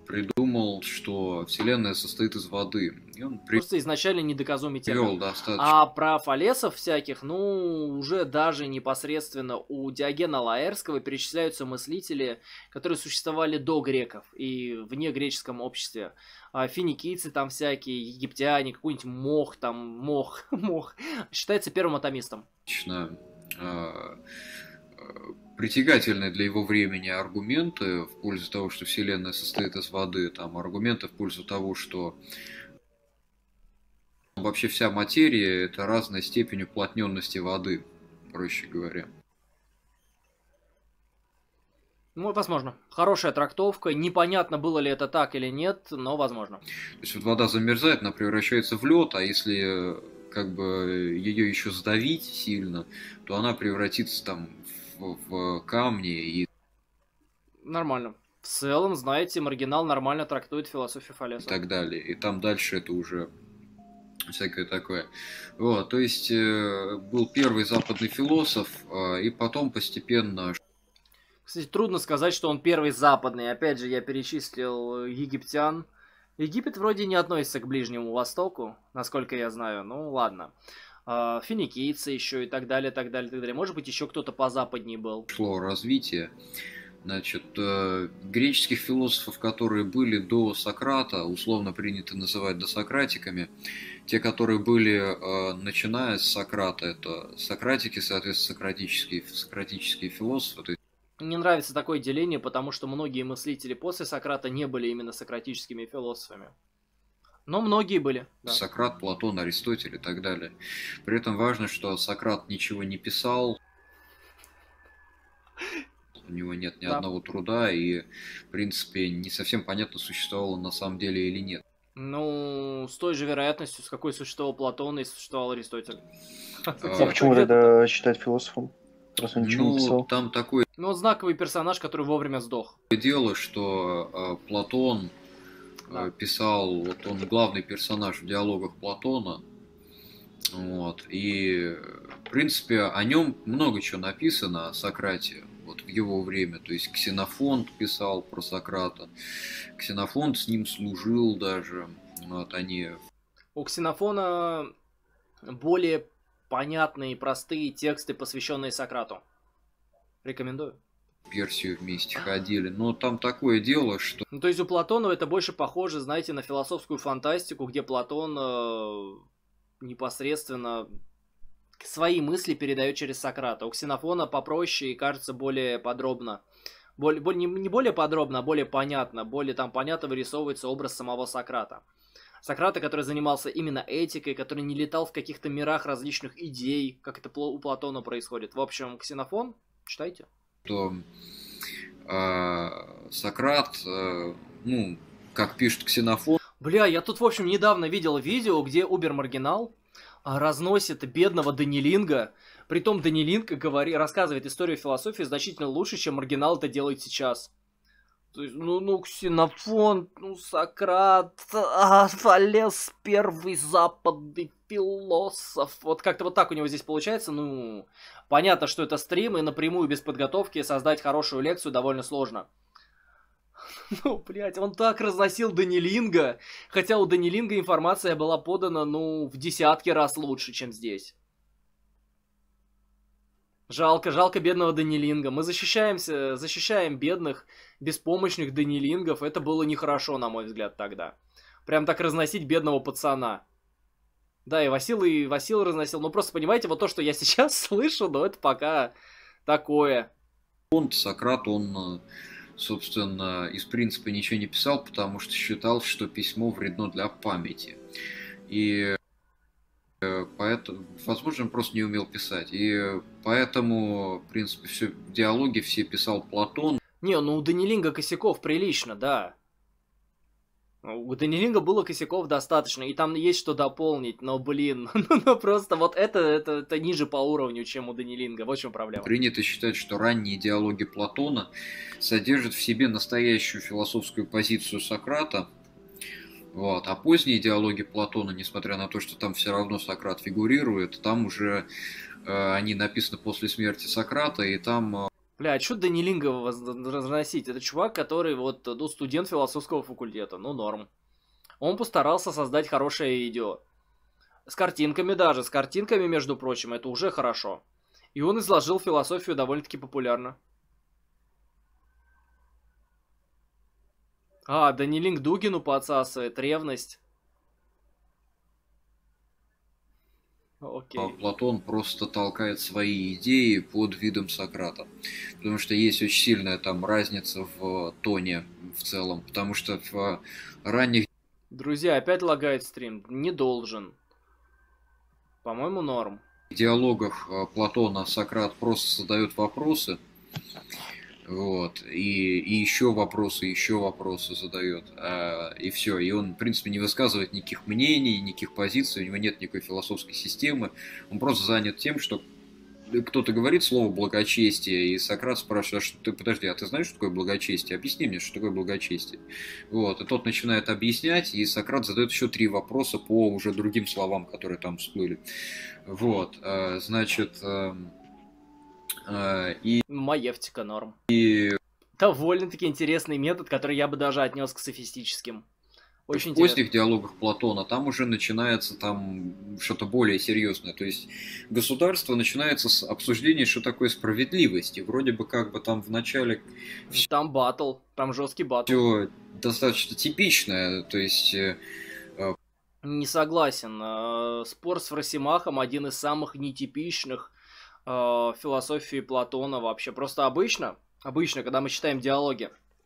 придумал, что Вселенная состоит из воды. И он Просто изначально недоказуемый термин. привел достаточно А про фалесов всяких, ну, уже даже непосредственно у Диогена Лаэрского перечисляются мыслители, которые существовали до греков и в негреческом обществе. Финикийцы там всякие, египтяне, какой-нибудь Мох там, Мох, считается первым атомистом. а, притягательные для его времени аргументы в пользу того, что Вселенная состоит из воды, там аргументы в пользу того, что вообще вся материя – это разная степень уплотненности воды, проще говоря. Ну, возможно. Хорошая трактовка. Непонятно, было ли это так или нет, но возможно. То есть вот вода замерзает, она превращается в лед, а если как бы ее еще сдавить сильно, то она превратится там в камни и Нормально. В целом, знаете, маргинал нормально трактует философию Фалеса. так далее. И там дальше это уже всякое такое. Вот, то есть был первый западный философ, и потом постепенно... Кстати, трудно сказать, что он первый западный. Опять же, я перечислил египтян. Египет вроде не относится к Ближнему Востоку, насколько я знаю. Ну, ладно. Финикийцы еще и так далее, так далее, так далее. Может быть, еще кто-то позападнее был. Шло развитие. Значит, греческих философов, которые были до Сократа, условно принято называть досократиками, те, которые были начиная с Сократа, это сократики, соответственно, сократические философы. То есть Мне нравится такое деление, потому что многие мыслители после Сократа не были именно сократическими философами. Но многие были. Да. Сократ, Платон, Аристотель и так далее. При этом важно, что Сократ ничего не писал, у него нет ни одного труда, и, в принципе, не совсем понятно, существовало на самом деле или нет. Ну, с той же вероятностью, с какой существовал Платон и существовал Аристотель. А почему тогда считать философом? Раз он ничего не Ну, писал. там такое Ну, он знаковый персонаж, который вовремя сдох. дело, что Платон писал, вот он главный персонаж в диалогах Платона, вот, и, в принципе, о нем много чего написано, о Сократе, вот в его время, то есть Ксенофонт писал про Сократа, Ксенофонт с ним служил даже, вот они... У Ксенофона более понятные и простые тексты, посвященные Сократу. Рекомендую. Персию вместе ходили, но там такое дело, что... Ну, то есть у Платона это больше похоже, знаете, на философскую фантастику, где Платон непосредственно свои мысли передает через Сократа. У Ксенофона попроще и кажется более подробно. Не более подробно, а более понятно. Более там понятно вырисовывается образ самого Сократа. Сократа, который занимался именно этикой, который не летал в каких-то мирах различных идей, как это у Платона происходит. В общем, Ксенофон, читайте. Что Сократ, ну, как пишет Ксенофон... Бля, я тут, в общем, недавно видел видео, где Убер-маргинал разносит бедного Данилинга. Притом Данилинг рассказывает историю философии значительно лучше, чем маргинал это делает сейчас. То есть, ну, Ксенофон, ну, Сократ, Фалес, первый западный философ. Вот как-то вот так у него здесь получается. Ну, понятно, что это стрим, и напрямую без подготовки создать хорошую лекцию довольно сложно. Ну, блядь, он так разносил Данилинга, хотя у Данилинга информация была подана, ну, в десятки раз лучше, чем здесь. Жалко бедного Данилинга. Мы защищаем бедных, беспомощных Данилингов. Это было нехорошо, на мой взгляд, тогда. Прям так разносить бедного пацана. Да, и Васил разносил. Ну, просто понимаете, вот то, что я сейчас слышу, но это пока такое. Сократ, он, собственно, из принципа ничего не писал, потому что считал, что письмо вредно для памяти. И поэтому, возможно, он просто не умел писать. И поэтому, в принципе, все диалоги все писал Платон. Не, ну у Данилинга косяков прилично, да. У Данилинга было косяков достаточно, и там есть что дополнить, но, блин, ну просто вот это ниже по уровню, чем у Данилинга, вот в чем проблема. Принято считать, что ранние диалоги Платона содержат в себе настоящую философскую позицию Сократа, вот. А поздние диалоги Платона, несмотря на то, что там все равно Сократ фигурирует, там уже они написаны после смерти Сократа, и там... Бля, а чё Данилинга разносить? Это чувак, который вот, ну, студент философского факультета, ну, норм. Он постарался создать хорошее видео. С картинками даже, с картинками, между прочим, это уже хорошо. И он изложил философию довольно-таки популярно. А, Данилинг Дугину подсасывает, ревность. Окей. Платон просто толкает свои идеи под видом Сократа. Потому что есть очень сильная там разница в тоне в целом. Потому что в ранних Друзья, опять лагает стрим. Не должен. По-моему, норм. диалогах Платона Сократ просто задает вопросы. Вот, и еще вопросы задает, и все. И он, в принципе, не высказывает никаких мнений, никаких позиций, у него нет никакой философской системы. Он просто занят тем, что кто-то говорит слово благочестие, и Сократ спрашивает: а что ты, подожди, а ты знаешь, что такое благочестие? Объясни мне, что такое благочестие. Вот, и тот начинает объяснять, и Сократ задает еще 3 вопроса по уже другим словам, которые там всплыли. Вот, значит, и Маевтика норм. Довольно-таки интересный метод, который я бы даже отнес к софистическим. Очень в поздних диалогах Платона там уже начинается там что-то более серьезное. То есть государство начинается с обсуждения, что такое справедливость. И вроде бы как бы там в начале... Там батл, там жесткий батл. Все достаточно типичное, то есть... Не согласен. Спор с Фросимахом один из самых нетипичных философии Платона вообще. Просто обычно, когда мы читаем диалоги,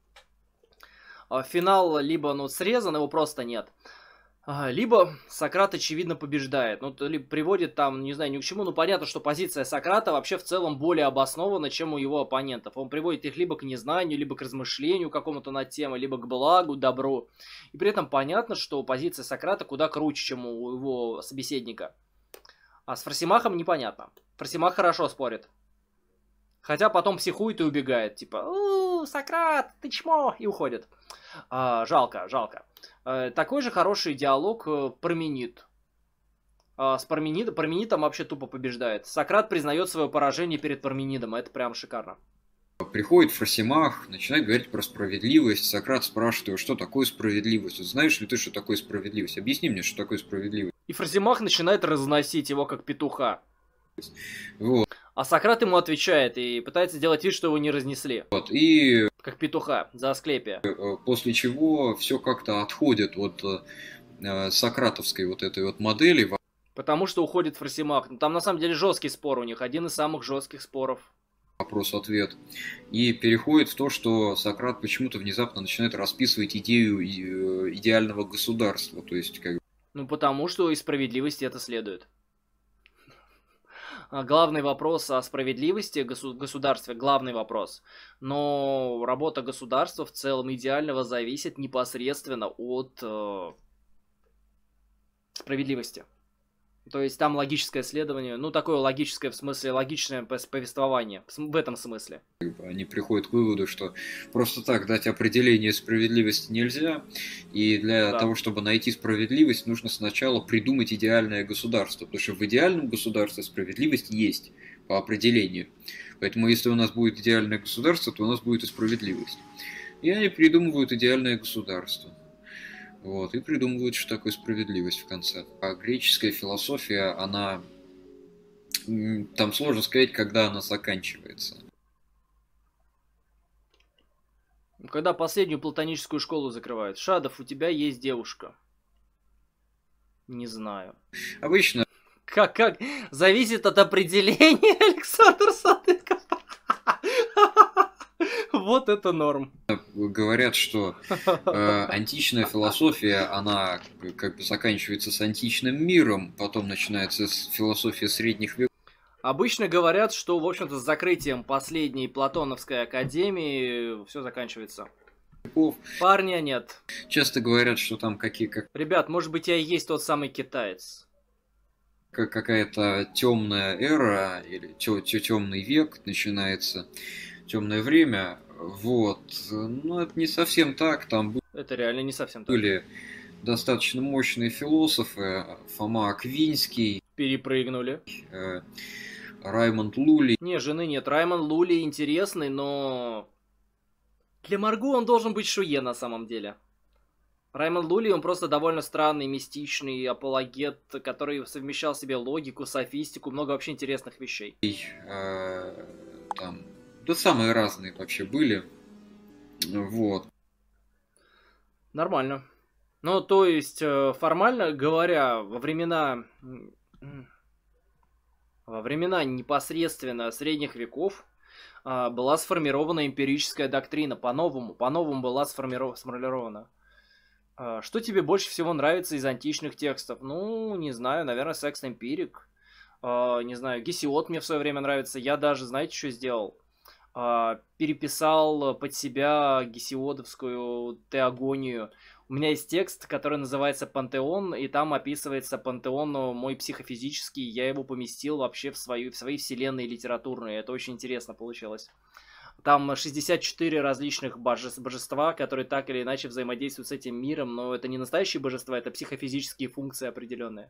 финал либо срезан, его просто нет, либо Сократ очевидно побеждает. Либо приводит там, не знаю, ни к чему, но понятно, что позиция Сократа вообще в целом более обоснована, чем у его оппонентов. Он приводит их либо к незнанию, либо к размышлению какому-то над темой, либо к благу, добру. И при этом понятно, что позиция Сократа куда круче, чем у его собеседника. А с Фросимахом непонятно. Фросимах хорошо спорит. Хотя потом психует и убегает. Типа, Сократ, ты чмо! И уходит. Жалко. Такой же хороший диалог Парменид. С Парменидом вообще тупо побеждает. Сократ признает свое поражение перед Парменидом. Это прям шикарно. Приходит Фросимах, начинает говорить про справедливость. Сократ спрашивает его, что такое справедливость. Знаешь ли ты, что такое справедливость? Объясни мне, что такое справедливость. И Фросимах начинает разносить его как петуха. Вот. А Сократ ему отвечает и пытается сделать вид, что его не разнесли. Вот. И как петуха за Асклепия. После чего все как-то отходит от сократовской вот этой вот модели. Потому что уходит Фросимах. Там на самом деле жесткий спор у них. Один из самых жестких споров. Вопрос-ответ. И переходит в то, что Сократ почему-то внезапно начинает расписывать идею идеального государства. То есть, как... потому что из справедливости это следует. Главный вопрос о справедливости государстве, главный вопрос. Но работа государства в целом идеального зависит непосредственно от справедливости. То есть там логическое следование, такое логическое, в смысле, логичное повествование, в этом смысле. Они приходят к выводу, что просто так дать определение справедливости нельзя, и для того, чтобы найти справедливость, нужно сначала придумать идеальное государство, потому что в идеальном государстве справедливость есть по определению. Поэтому если у нас будет идеальное государство, то у нас будет и справедливость. И они придумывают идеальное государство. Вот, и придумывают, что такое справедливость в конце. А греческая философия, она... Там сложно сказать, когда она заканчивается. Когда последнюю платоническую школу закрывают. Шадов, у тебя есть девушка. Не знаю. Обычно... Как? Зависит от определения, Александр Садыков. Вот это норм. Говорят, что античная философия, она как бы заканчивается с античным миром, потом начинается философия средних веков. Обычно говорят, что, в общем-то, с закрытием последней Платоновской академии все заканчивается. Парня нет. Часто говорят, что там Ребят, может быть, я и есть тот самый китаец. Какая-то темная эра или темный век начинается, темное время. Вот, но это не совсем так, там это реально не совсем так. Были достаточно мощные философы, Фома Аквинский. Перепрыгнули. Раймонд Лули. Не, жены нет. Раймонд Лули интересный, но... Для Марго он должен быть шуе на самом деле. Раймонд Лули, он просто довольно странный, мистичный апологет, который совмещал в себе логику, софистику, много вообще интересных вещей. Там, да самые разные вообще были. Вот. Нормально. Ну, то есть, формально говоря, во времена непосредственно средних веков была сформирована эмпирическая доктрина. По-новому была сформулирована. Что тебе больше всего нравится из античных текстов? Ну, не знаю, наверное, Секст Эмпирик. Не знаю, Гесиод мне в свое время нравится. Я даже, знаете, что сделал? Переписал под себя гесиодовскую теогонию. У меня есть текст, который называется «Пантеон», и там описывается пантеон мой психофизический. Я его поместил вообще в свои вселенные литературные. Это очень интересно получилось. Там 64 различных божества, которые так или иначе взаимодействуют с этим миром, но это не настоящие божества, это психофизические функции определенные.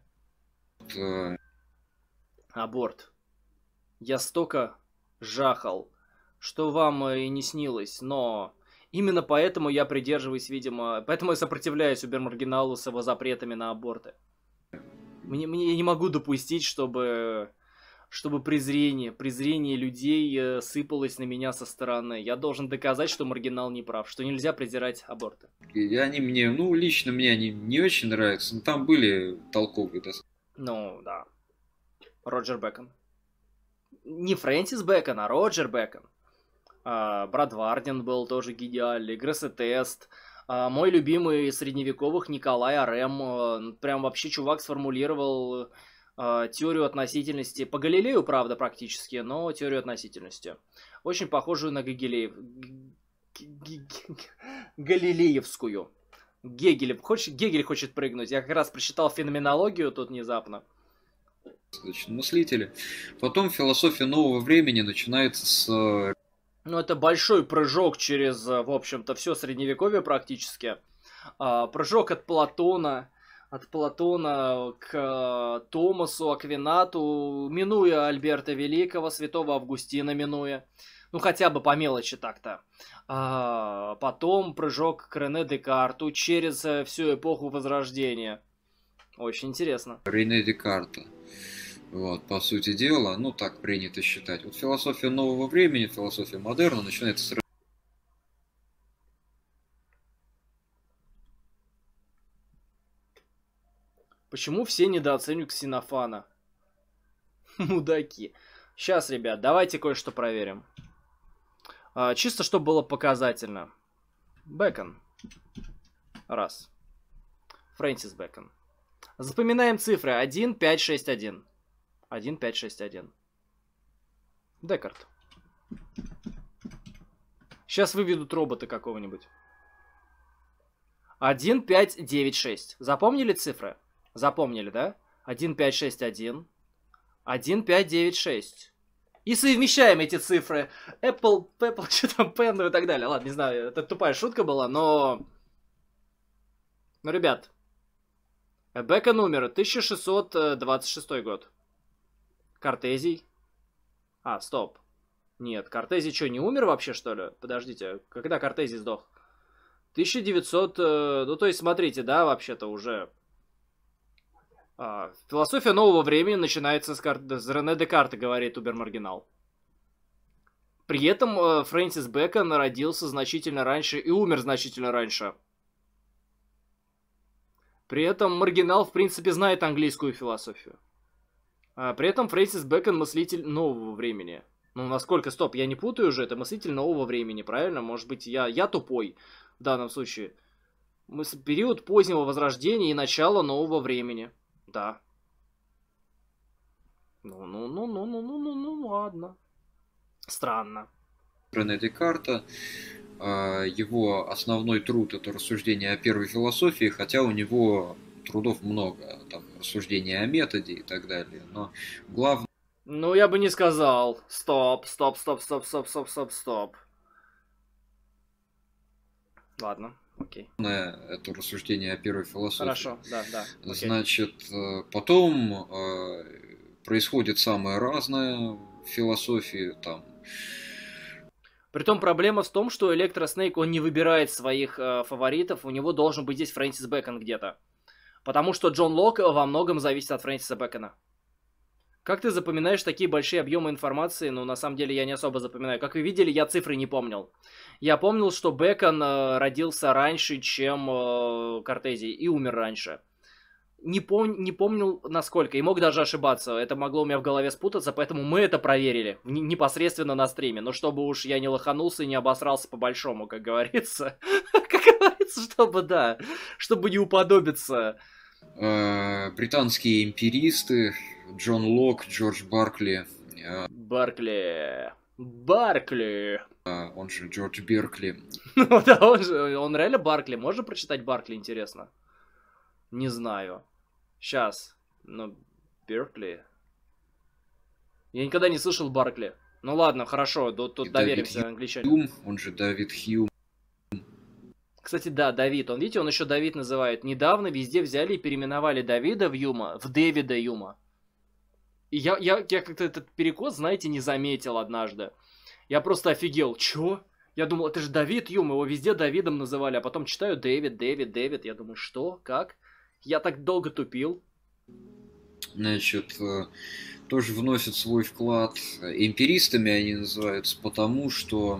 Аборт. Я столько жахал, что вам и не снилось, но именно поэтому я придерживаюсь, видимо, поэтому я сопротивляюсь Убермаргиналу с его запретами на аборты. Я не могу допустить, чтобы презрение людей сыпалось на меня со стороны. Я должен доказать, что Маргинал не прав, что нельзя презирать аборты. И они мне, лично мне они не очень нравятся, но там были толковые достаточно. Ну, да. Роджер Бэкон. Не Фрэнсис Бэкон, а Роджер Бэкон. Брат Варден был тоже гениальный, Грасsetест. Мой любимый из средневековых Николай Арем. Прям вообще чувак сформулировал теорию относительности. По Галилею, правда, практически, но теорию относительности. Очень похожую на Галилеевскую. Гегель хочет прыгнуть. Я как раз прочитал феноменологию тут внезапно. Мыслители. Потом философия нового времени начинается с... Ну, это большой прыжок через, в общем-то, все средневековье практически. Прыжок от Платона к Томасу, Аквинату, минуя Альберта Великого, святого Августина минуя. Ну, хотя бы по мелочи так-то. Потом прыжок к Рене Декарту через всю эпоху Возрождения. Очень интересно. Рене Декарта. Вот, по сути дела, так принято считать. Вот философия нового времени, философия модерна начинается с... Почему все недооценивают Ксенофана? Мудаки. Сейчас, ребят, давайте кое-что проверим. Чисто, чтобы было показательно. Бэкон. Раз. Фрэнсис Бэкон. Запоминаем цифры. 1, 5, 6, 1. 1, 5, 6, 1. Декарт. Сейчас выведут робота какого-нибудь. 1, 5, 9, 6. Запомнили цифры? Запомнили, да? 1, 5, 6, 1. 1, 5, 9, 6. И совмещаем эти цифры. Apple, что там, Pen и так далее. Ладно, не знаю, это тупая шутка была, но... Ну, ребят. Бэкон умер. 1626 год. Кортезий. Стоп. Нет, Кортезий что, не умер вообще, что ли? Подождите, когда Кортезий сдох? 1900... Ну, то есть, смотрите, да, вообще-то уже... Философия нового времени начинается с Рене Декарта, говорит Убермаргинал. При этом Фрэнсис Бэкон родился значительно раньше и умер значительно раньше. При этом Маргинал, в принципе, знает английскую философию. При этом Фрэнсис Бэкон мыслитель нового времени. Ну, насколько, стоп, я не путаю уже, это мыслитель нового времени, правильно? Может быть, я тупой в данном случае. Период позднего возрождения и начало нового времени. Да. Ну, ладно. Странно. Рене Декарта. Его основной труд — это рассуждение о первой философии, хотя у него трудов много, там рассуждения о методе и так далее. Но главное... Ну, я бы не сказал. Стоп. Ладно. Окей. Это рассуждение о первой философии. Хорошо, да. Значит, потом происходит самое разное в философии, там. Притом проблема в том, что Электроснейк, он не выбирает своих фаворитов, у него должен быть здесь Фрэнсис Бэкон где-то. Потому что Джон Лок во многом зависит от Фрэнсиса Бэкона. Как ты запоминаешь такие большие объемы информации? Ну, на самом деле, я не особо запоминаю. Как вы видели, я цифры не помнил. Я помнил, что Бэкон родился раньше, чем Кортези, и умер раньше. Не помнил, насколько, и мог даже ошибаться. Это могло у меня в голове спутаться, поэтому мы это проверили непосредственно на стриме. Но чтобы уж я не лоханулся и не обосрался по-большому, как говорится. Как говорится, чтобы не уподобиться. Британские эмпиристы, Джон Лок, Джордж Баркли. Баркли. Он же Джордж Беркли. Ну да, он реально Баркли. Можно прочитать Баркли, интересно? Не знаю. Сейчас. Но Беркли. Я никогда не слышал Баркли. Ну ладно, хорошо, тут доверимся англичанину. Он же Давид Хьюм. Кстати, да, Давид. Видите, он еще Давид называет. Недавно везде взяли и переименовали Давида в Юма в Дэвида Юма. И я как-то этот перекос, знаете, не заметил однажды. Я просто офигел. Чё? Я думал, это же Давид Юм, его везде Давидом называли, а потом читаю Дэвид. Я думаю, что? Как? Я так долго тупил. Значит, тоже вносят свой вклад. Эмпиристами они называются, потому что...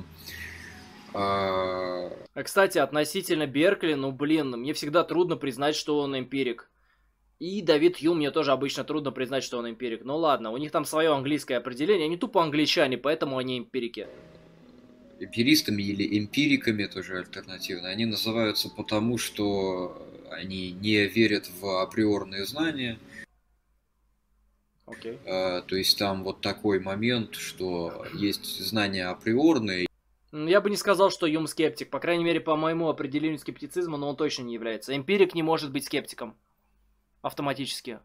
Кстати, относительно Беркли, мне всегда трудно признать, что он эмпирик. И Давид Юм мне тоже обычно трудно признать, что он эмпирик. Ну ладно, у них там свое английское определение, они тупо англичане, поэтому они эмпирики. Эмпиристами или эмпириками, тоже альтернативно, они называются потому, что они не верят в априорные знания. Окей. То есть там вот такой момент, что есть знания априорные. Я бы не сказал, что Юм скептик, по крайней мере, по моему определению скептицизма, но он точно не является. Эмпирик не может быть скептиком. Автоматически.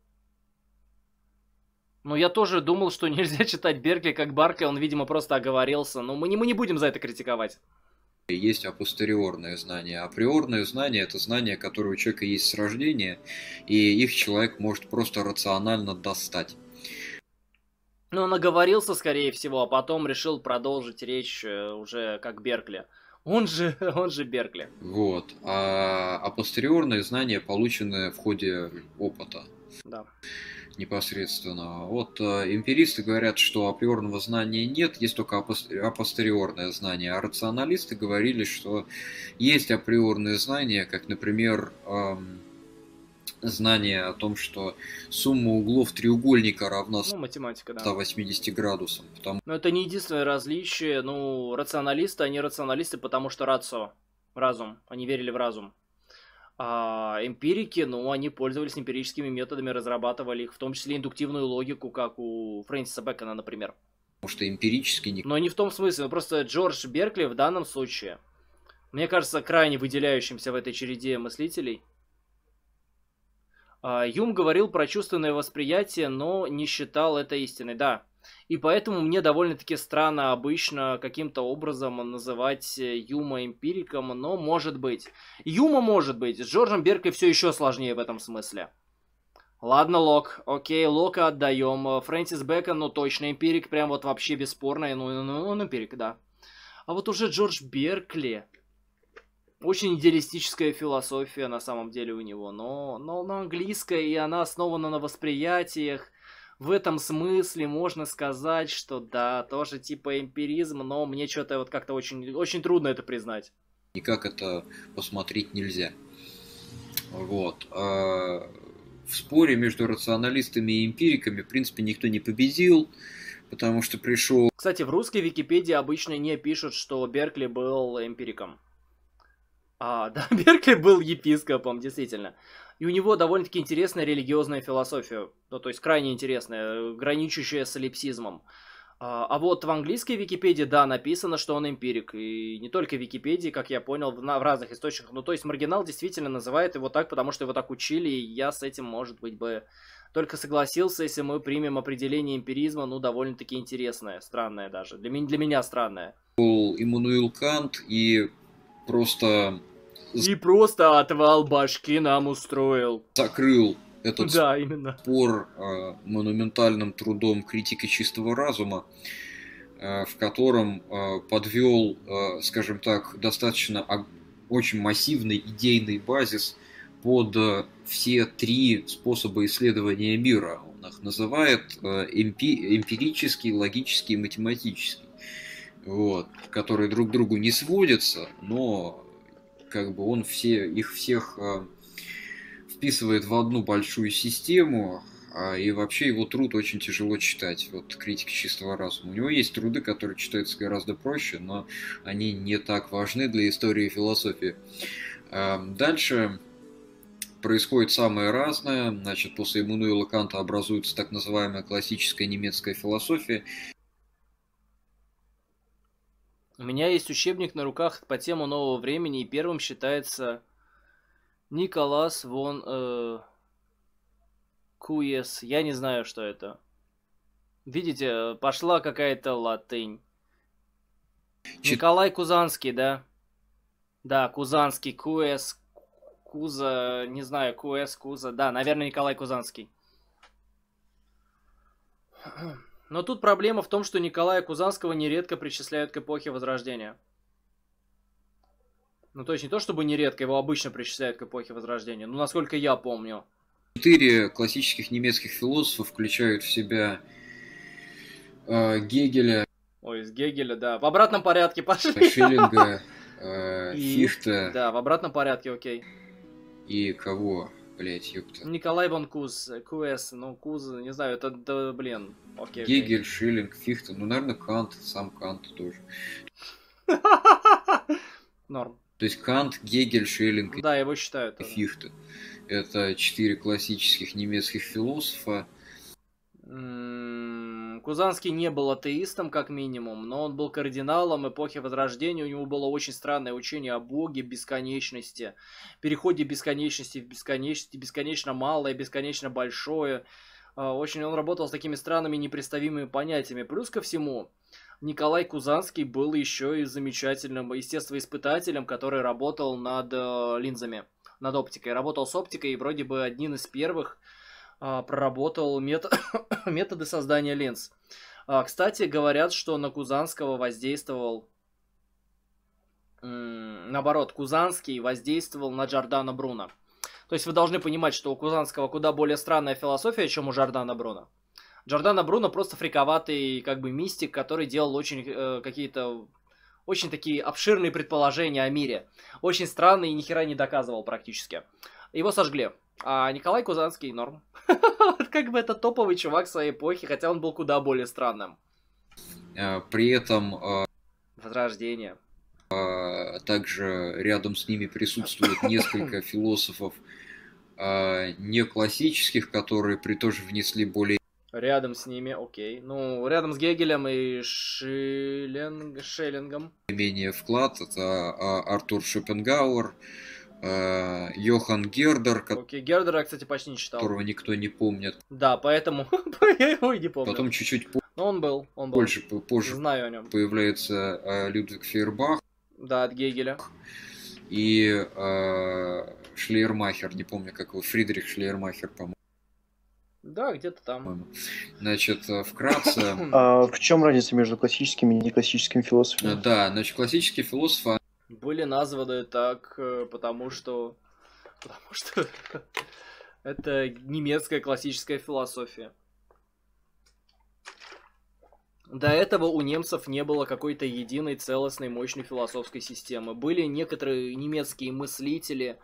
Но я тоже думал, что нельзя читать Беркли как Баркли, он, видимо, просто оговорился. Но мы не будем за это критиковать. Есть апостериорное знание. Априорное знание – это знание, которое у человека есть с рождения, и их человек может просто рационально достать. Ну, он оговорился, скорее всего, а потом решил продолжить речь уже как Беркли. Он же Беркли. Вот. А апостериорные знания получены в ходе опыта. Да. Непосредственно. Вот эмпиристы говорят, что априорного знания нет, есть только апостериорное знание, а рационалисты говорили, что есть априорные знания, как, например, знание о том, что сумма углов треугольника равна 180 градусам. Но это не единственное различие. Рационалисты, они рационалисты, потому что разум. Они верили в разум. А эмпирики, они пользовались эмпирическими методами, разрабатывали их, в том числе индуктивную логику, как у Фрэнсиса Бэкона, например. Потому что эмпирически... Но не в том смысле, просто Джордж Беркли в данном случае, мне кажется, крайне выделяющимся в этой череде мыслителей. Юм говорил про чувственное восприятие, но не считал это истиной, да. И поэтому мне довольно-таки странно обычно каким-то образом называть Юма эмпириком, но может быть. Юма может быть, с Джорджем Беркли все еще сложнее в этом смысле. Ладно, Лок, окей, Лока отдаем. Фрэнсис Бэкон, точно эмпирик, прям вот вообще бесспорно, он эмпирик, да. А вот уже Джордж Беркли... Очень идеалистическая философия на самом деле у него, но английская, и она основана на восприятиях. В этом смысле можно сказать, что да, тоже типа эмпиризм, но мне что-то вот как-то очень, очень трудно это признать. Никак это посмотреть нельзя. Вот. В споре между рационалистами и эмпириками, в принципе, никто не победил, потому что пришел... Кстати, в русской Википедии обычно не пишут, что Беркли был эмпириком. Да, Беркли был епископом, действительно. И у него довольно-таки интересная религиозная философия. То есть крайне интересная, граничащая с солипсизмом. А вот в английской Википедии, да, написано, что он эмпирик. И не только в Википедии, как я понял, в разных источниках. То есть маргинал действительно называет его так, потому что его так учили. И я с этим, может быть, бы только согласился, если мы примем определение эмпиризма, довольно-таки интересное, странное даже. Для меня странное. Иммануил Кант и просто отвал башки нам устроил. Закрыл этот Да, именно. спор монументальным трудом критики чистого разума, в котором подвел, скажем так, достаточно очень массивный идейный базис под все три способа исследования мира. Он их называет эмпирический, логический и математический. Вот, которые друг к другу не сводятся, но как бы он их всех вписывает в одну большую систему, и вообще его труд очень тяжело читать, вот критики чистого разума. У него есть труды, которые читаются гораздо проще, но они не так важны для истории и философии. Дальше происходит самое разное. Значит, после Иммануила Канта образуется так называемая классическая немецкая философия. У меня есть учебник на руках по тему нового времени, и первым считается Николас фон Куес. Я не знаю, что это. Видите, пошла какая-то латынь. Николай Кузанский, да? Да, Кузанский, Куэс, Куза, не знаю, Куэс, Куза. Да, наверное, Николай Кузанский. Но тут проблема в том, что Николая Кузанского нередко причисляют к эпохе Возрождения. Ну, то есть не то, чтобы нередко, его обычно причисляют к эпохе Возрождения. Ну, насколько я помню. 4 классических немецких философа включают в себя Гегеля. Ой, из Гегеля, да. В обратном порядке пошли. Шиллинга, Фихте. Да, в обратном порядке, окей. И кого? Блять, ёпта. Николай вон Куз, Куэс, ну, Куз, не знаю, это, да, блин. Окей, Гегель, Шиллинг, Фихте. Ну, наверное, Кант, сам Кант тоже. Норм. То есть Кант, Гегель, Шиллинг Да, его считают. и Фихте. Это 4 классических немецких философа. Кузанский не был атеистом, как минимум, но он был кардиналом эпохи Возрождения. У него было очень странное учение о Боге, бесконечности, переходе бесконечности в бесконечности, бесконечно малое, бесконечно большое. Очень он работал с такими странными, непредставимыми понятиями. Плюс ко всему, Николай Кузанский был еще и замечательным естествоиспытателем, который работал над линзами, над оптикой. Работал с оптикой и вроде бы один из первых проработал методы создания линз. Кстати, говорят, что на Кузанского воздействовал... Наоборот, Кузанский воздействовал на Джордано Бруно. То есть вы должны понимать, что у Кузанского куда более странная философия, чем у Джордано Бруно. Джордано Бруно просто фриковатый как бы мистик, который делал очень какие-то... очень такие обширные предположения о мире. Очень странные и ни хера не доказывал практически. Его сожгли. А Николай Кузанский норм. Как бы это топовый чувак своей эпохи, хотя он был куда более странным. При этом Возрождение. также рядом с ними присутствует несколько философов не классических, которые тоже внесли более... Рядом с ними, окей. Ну, рядом с Гегелем и Шеллингом. менее вклад. Это Артур Шопенгауэр, Йохан Гердер, Окей, Гердера я, кстати, почти не читал. которого никто не помнит. Да, поэтому я его и не помню. Потом чуть-чуть Но он был. позже Знаю о нем. появляется Людвиг Фейербах Да, от Гегеля. и Шлейермахер, не помню, как его, Фридрих Шлейермахер, по-моему. Да, где-то там. Значит, вкратце... В чем разница между классическими и неклассическими философами? Да, значит, классические философы... Были названы так, потому что это немецкая классическая философия. До этого у немцев не было какой-то единой, целостной, мощной философской системы. Были некоторые немецкие мыслители,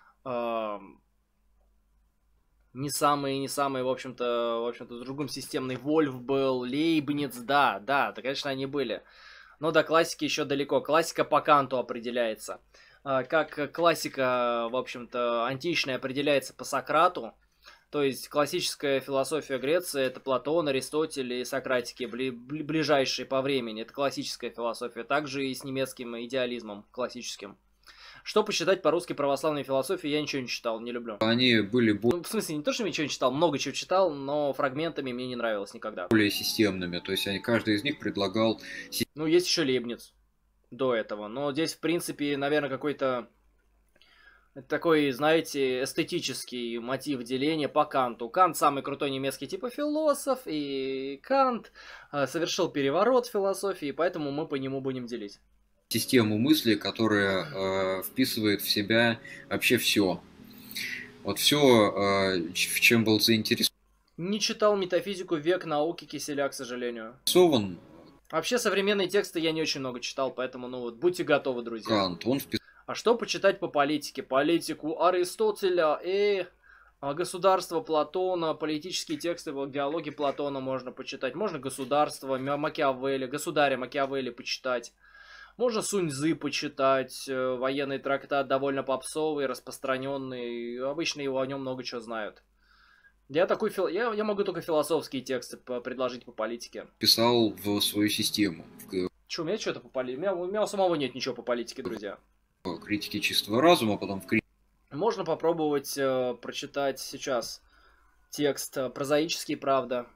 не самые, в общем-то, с другим системный. Вольф был, Лейбниц, да, конечно, они были. Но до классики еще далеко. Классика по Канту определяется. Как классика, в общем-то, античная определяется по Сократу. То есть классическая философия Греции — это Платон, Аристотель и Сократики, ближайшие по времени. Это классическая философия. Также и с немецким идеализмом классическим. Что посчитать по русской православной философии, я ничего не читал, не люблю. Они были Ну, в смысле, не то, что ничего не читал, много чего читал, но фрагментами мне не нравилось никогда. более системными. То есть каждый из них предлагал... Ну, есть еще Лейбниц до этого. Но здесь, в принципе, наверное, какой-то Это такой, знаете, эстетический мотив деления по Канту. Кант самый крутой немецкий типа философ, и Кант совершил переворот в философии, поэтому мы по нему будем делить. Систему мысли, которая вписывает в себя вообще все. Вот все, в чем был заинтересован. Не читал метафизику «Век науки» Киселя, к сожалению. Вообще современные тексты я не очень много читал, поэтому, ну вот, будьте готовы, друзья. Кант, он А что почитать по политике? Политику Аристотеля и государство Платона, политические тексты в диалоге Платона можно почитать. Можно государство Макиавелли, государя Макиавелли почитать. Можно Сунь-Цзы почитать, военный трактат довольно попсовый, распространенный. Обычно его о нем много чего знают. Я могу только философские тексты предложить по политике. Писал в свою систему. Че, у меня что-то по политике? У меня у самого нет ничего по политике, друзья. Критики чистого разума, потом в критике. Можно попробовать прочитать сейчас текст «Прозаический, правда».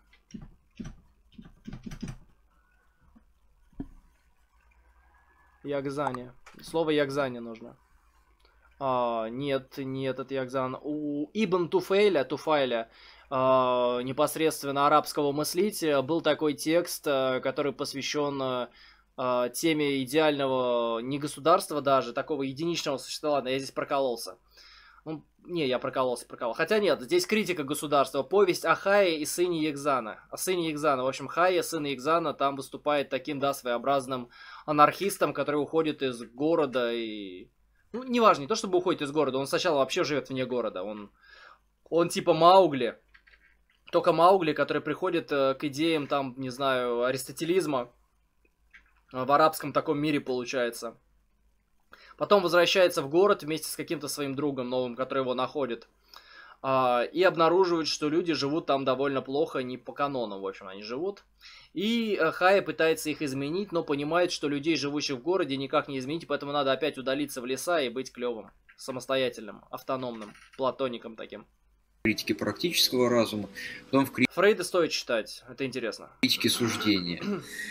Ягзани. Слово Ягзани нужно. Нет, это Ягзан. У Ибн Туфайля, непосредственно арабского мыслителя, был такой текст, который посвящен теме идеального не государства даже, такого единичного существа. Ладно, я здесь прокололся. Я прокололся. Хотя нет, здесь критика государства. Повесть о Хае и сыне Ягзана. О сыне Ягзана. В общем, Хая, сын Ягзана, там выступает таким, да, своеобразным анархистом, который уходит из города и... Ну, неважно, не то чтобы уходит из города, он сначала вообще живет вне города. Он типа Маугли. Только Маугли, который приходит к идеям, там, не знаю, аристотелизма. В арабском таком мире получается. Потом возвращается в город вместе с каким-то своим другом новым, который его находит. И обнаруживает, что люди живут там довольно плохо, не по канонам, в общем, они живут. И Хая пытается их изменить, но понимает, что людей, живущих в городе, никак не изменить, поэтому надо опять удалиться в леса и быть клевым, самостоятельным, автономным, платоником таким. Критики практического разума, потом в Фрейда стоит читать, это интересно. Критике суждения.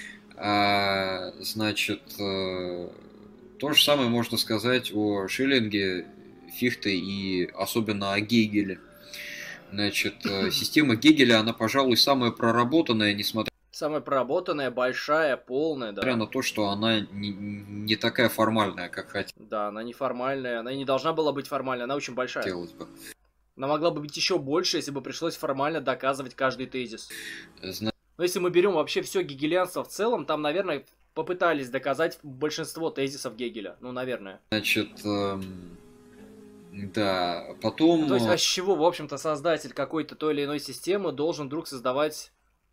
Значит, то же самое можно сказать о Шеллинге, Фихте и особенно о Гегеле. Значит, система Гегеля, она, пожалуй, самая проработанная, несмотря Самая проработанная, большая, полная, да. Несмотря на то, что она не такая формальная, как хотелось. Да, она не формальная, она и не должна была быть формальной, она очень большая. Хотелось бы. Она могла бы быть еще больше, если бы пришлось формально доказывать каждый тезис. Но если мы берем вообще все гегелианство в целом, там, наверное, попытались доказать большинство тезисов Гегеля. Ну, наверное. Значит, да, потом... То есть, а с чего, в общем-то, создатель какой-то той или иной системы должен вдруг создавать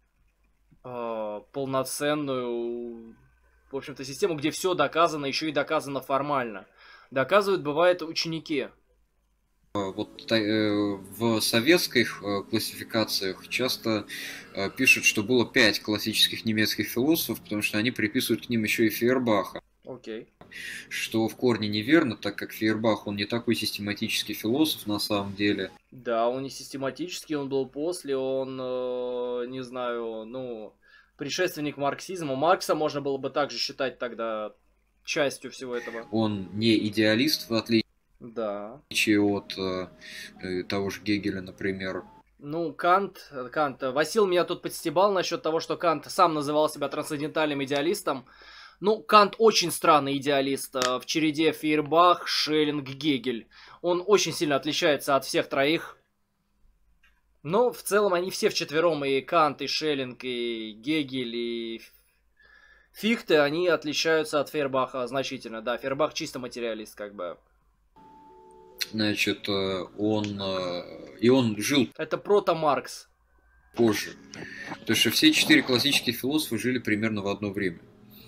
полноценную, в общем-то, систему, где все доказано, еще и доказано формально. Доказывают, бывает, ученики. Вот в советских классификациях часто пишут, что было 5 классических немецких философов, потому что они приписывают к ним еще и Фейербаха. Окей. Что в корне неверно, так как Фейербах, он не такой систематический философ на самом деле. Да, он не систематический, он был после, он, не знаю, ну, предшественник марксизма. Маркса можно было бы также считать тогда частью всего этого. Он не идеалист, в отличие от того же Гегеля, например. Ну, Кант, Васил меня тут подстебал насчет того, что Кант сам называл себя трансцендентальным идеалистом. Ну, Кант очень странный идеалист в череде Фейербах, Шеллинг, Гегель. Он очень сильно отличается от всех троих. Но в целом они все вчетвером, и Кант, и Шеллинг, и Гегель, и Фихте, они отличаются от Фейербаха значительно. Да, Фейербах чисто материалист, как бы. Значит, он жил... Это прото-Маркс. Позже. Потому что все 4 классических философа жили примерно в одно время.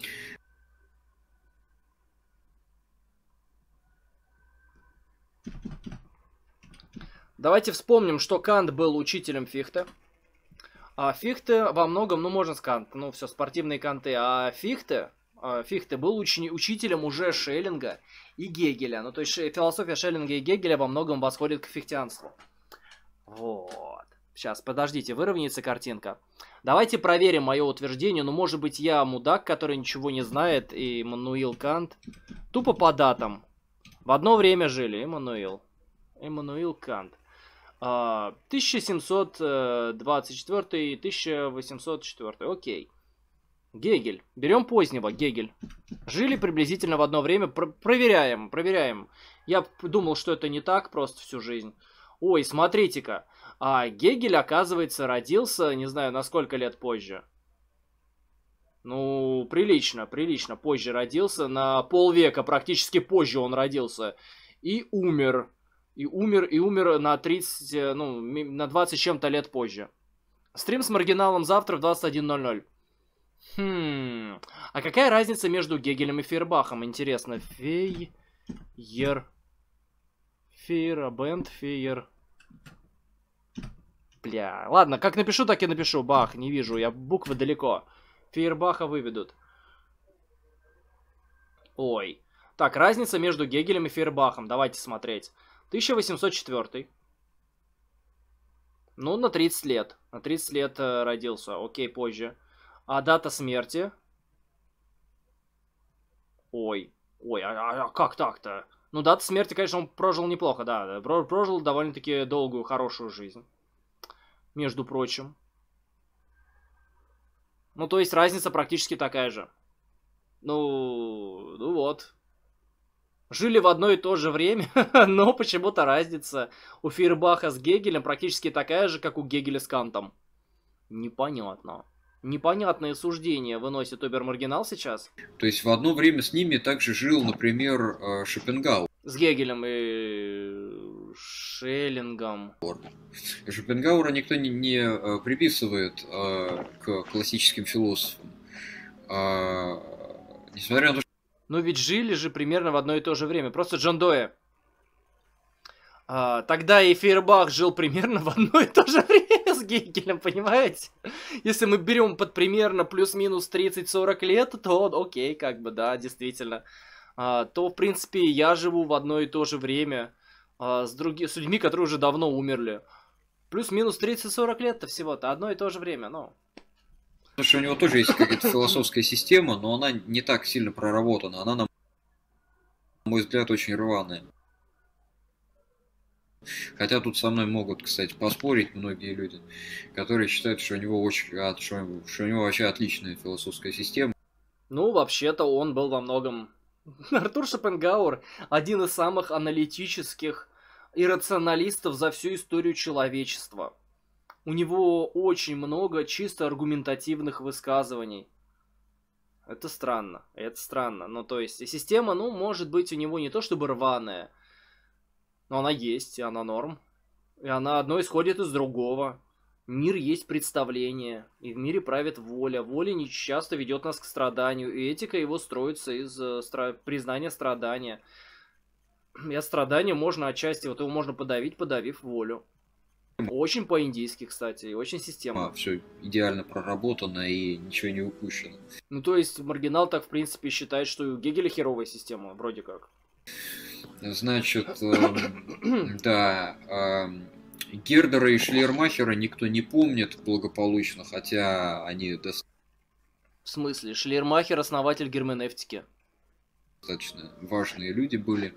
Давайте вспомним, что Кант был учителем Фихте. А Фихте во многом, ну можно сказать, ну все, спортивные канты. А Фихте был учителем уже Шеллинга и Гегеля. Ну то есть философия Шеллинга и Гегеля во многом восходит к фихтианству. Вот. Сейчас, подождите, выровняется картинка. Давайте проверим мое утверждение. Ну может быть я мудак, который ничего не знает, и Иммануил Кант. Тупо по датам. В одно время жили Эммануил Кант. 1724-1804. Окей. Гегель. Берем позднего. Гегель. Жили приблизительно в одно время. Проверяем. Я думал, что это не так просто всю жизнь. Ой, смотрите-ка. Гегель, оказывается, родился, не знаю, на сколько лет позже. Ну, прилично позже родился. На полвека практически позже он родился. И умер. И умер на 30, на 20 чем-то лет позже. Стрим с маргиналом завтра в 21:00. А какая разница между Гегелем и Фейербахом? Интересно. Фейер. Бля. Ладно, как напишу, так и напишу. Бах, не вижу, я буквы далеко. Фейербаха выведут. Ой. Так, разница между Гегелем и Фейербахом. Давайте смотреть. 1804. Ну, на 30 лет. На 30 лет родился. Окей, позже. А дата смерти? Ой, а как так-то? Ну, дата смерти, конечно, он прожил неплохо, да. Прожил довольно-таки долгую, хорошую жизнь. Между прочим. Ну, то есть разница практически такая же. Ну вот. Жили в одно и то же время, но почему-то разница у Фейербаха с Гегелем практически такая же, как у Гегеля с Кантом. Непонятно. Непонятные суждения выносит Обермаргинал сейчас. То есть в одно время с ними также жил, например, Шопенгауэр. С Гегелем и Шеллингом. Шопенгауэра никто не приписывает к классическим философам. Несмотря на то, что... Ну ведь жили же примерно в одно и то же время. Просто Джон Дое. Тогда и Фейербах жил примерно в одно и то же время с Гегелем, понимаете? Если мы берем под примерно плюс-минус 30-40 лет, то окей, как бы, да, действительно. То, в принципе, я живу в одно и то же время с людьми, которые уже давно умерли. Плюс-минус 30-40 лет-то всего-то, одно и то же время, ну. Потому что у него тоже есть какая-то философская система, но она не так сильно проработана. Она, на мой взгляд, очень рваная. Хотя тут со мной могут, кстати, поспорить многие люди, которые считают, что у него вообще отличная философская система. Ну, вообще-то он был во многом... Артур Шопенгауэр один из самых аналитических и рационалистов за всю историю человечества. У него очень много чисто аргументативных высказываний. Это странно. Ну, то есть, система, может быть у него не то чтобы рваная, но она есть, и она норм. И она одно исходит из другого. Мир есть представление, и в мире правит воля. Воля не часто ведет нас к страданию, и этика его строится из признания страдания. И от страдания можно отчасти, его можно подавив волю. Очень по-индийски, кстати, и очень системно. Все идеально проработано и ничего не упущено. Ну, то есть, маргинал так, в принципе, считает, что и у Гегеля херовая система, вроде как. Значит, да, Гердера и Шлейермахера никто не помнит благополучно, хотя они В смысле? Шлейермахер — основатель герменевтики. Достаточно важные люди были.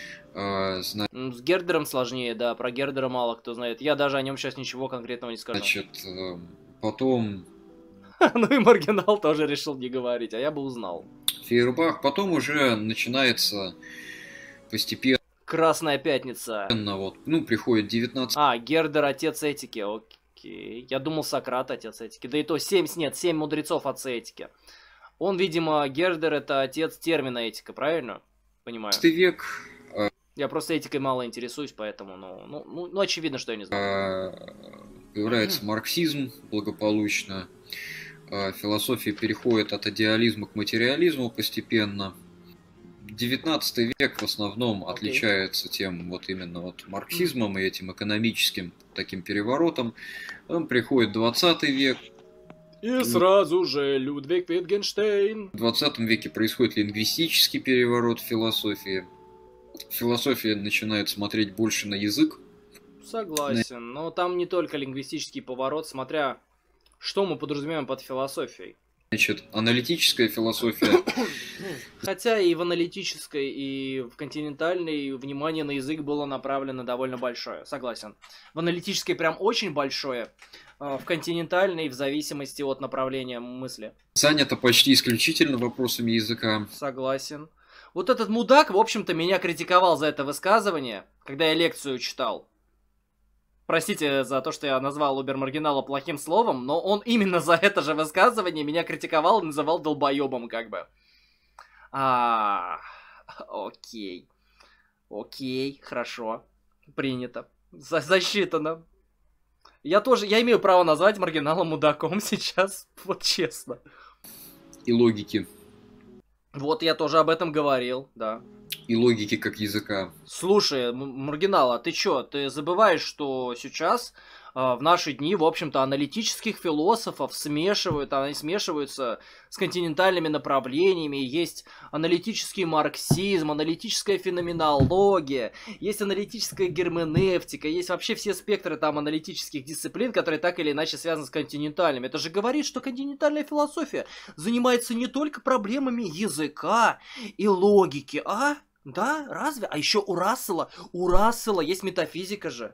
С Гердером сложнее, да, про Гердера мало кто знает. Я даже о нем сейчас ничего конкретного не скажу. Значит, потом... Ну и маргинал тоже решил не говорить, а я бы узнал. Фейербах, потом уже начинается постепенно... Красная пятница. Вот, приходит 19... Гердер — отец этики, окей. Я думал, Сократ — отец этики. Да и то 7 мудрецов отца этики. Он, видимо, Гердер — это отец термина этика, правильно? Понимаю. 15 век... Я просто этикой мало интересуюсь, поэтому, очевидно, что я не знаю. Появляется марксизм благополучно. Философия переходит от идеализма к материализму постепенно. 19 век в основном отличается тем именно марксизмом и этим экономическим таким переворотом. Потом приходит 20 век. И сразу же Людвиг Витгенштейн. В 20 веке происходит лингвистический переворот в философии. Философия начинает смотреть больше на язык. Согласен, но там не только лингвистический поворот, смотря что мы подразумеваем под философией. Значит, аналитическая философия. Хотя и в аналитической, и в континентальной внимание на язык было направлено довольно большое, согласен. В аналитической прям очень большое, в континентальной в зависимости от направления мысли. Занято почти исключительно вопросами языка. Согласен. Вот этот мудак, в общем-то, меня критиковал за это высказывание, когда я лекцию читал. Простите за то, что я назвал Убер-маргинала плохим словом, но он именно за это же высказывание меня критиковал и называл долбоебом, как бы. Окей. Окей, хорошо. Принято. Засчитано. Я имею право назвать маргинала мудаком сейчас, вот честно. И логики. Вот я тоже об этом говорил, да. И логики как языка. Слушай, маргинал, а ты чё? Ты забываешь, что сейчас в наши дни, в общем-то, аналитических философов они смешиваются с континентальными направлениями. Есть аналитический марксизм, аналитическая феноменология, есть аналитическая герменевтика, есть вообще все спектры там аналитических дисциплин, которые так или иначе связаны с континентальными. Это же говорит, что континентальная философия занимается не только проблемами языка и логики, а? Да, разве? А еще у Рассела есть метафизика же.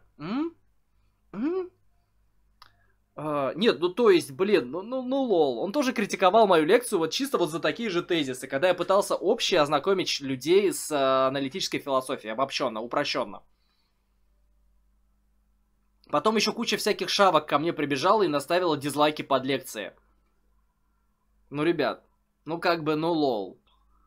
Нет, ну то есть, блин, ну лол. Он тоже критиковал мою лекцию вот чисто вот за такие же тезисы, когда я пытался общее ознакомить людей с аналитической философией, обобщенно, упрощенно. Потом еще куча всяких шавок ко мне прибежала и наставила дизлайки под лекции. Ну, ребят, ну как бы, ну лол.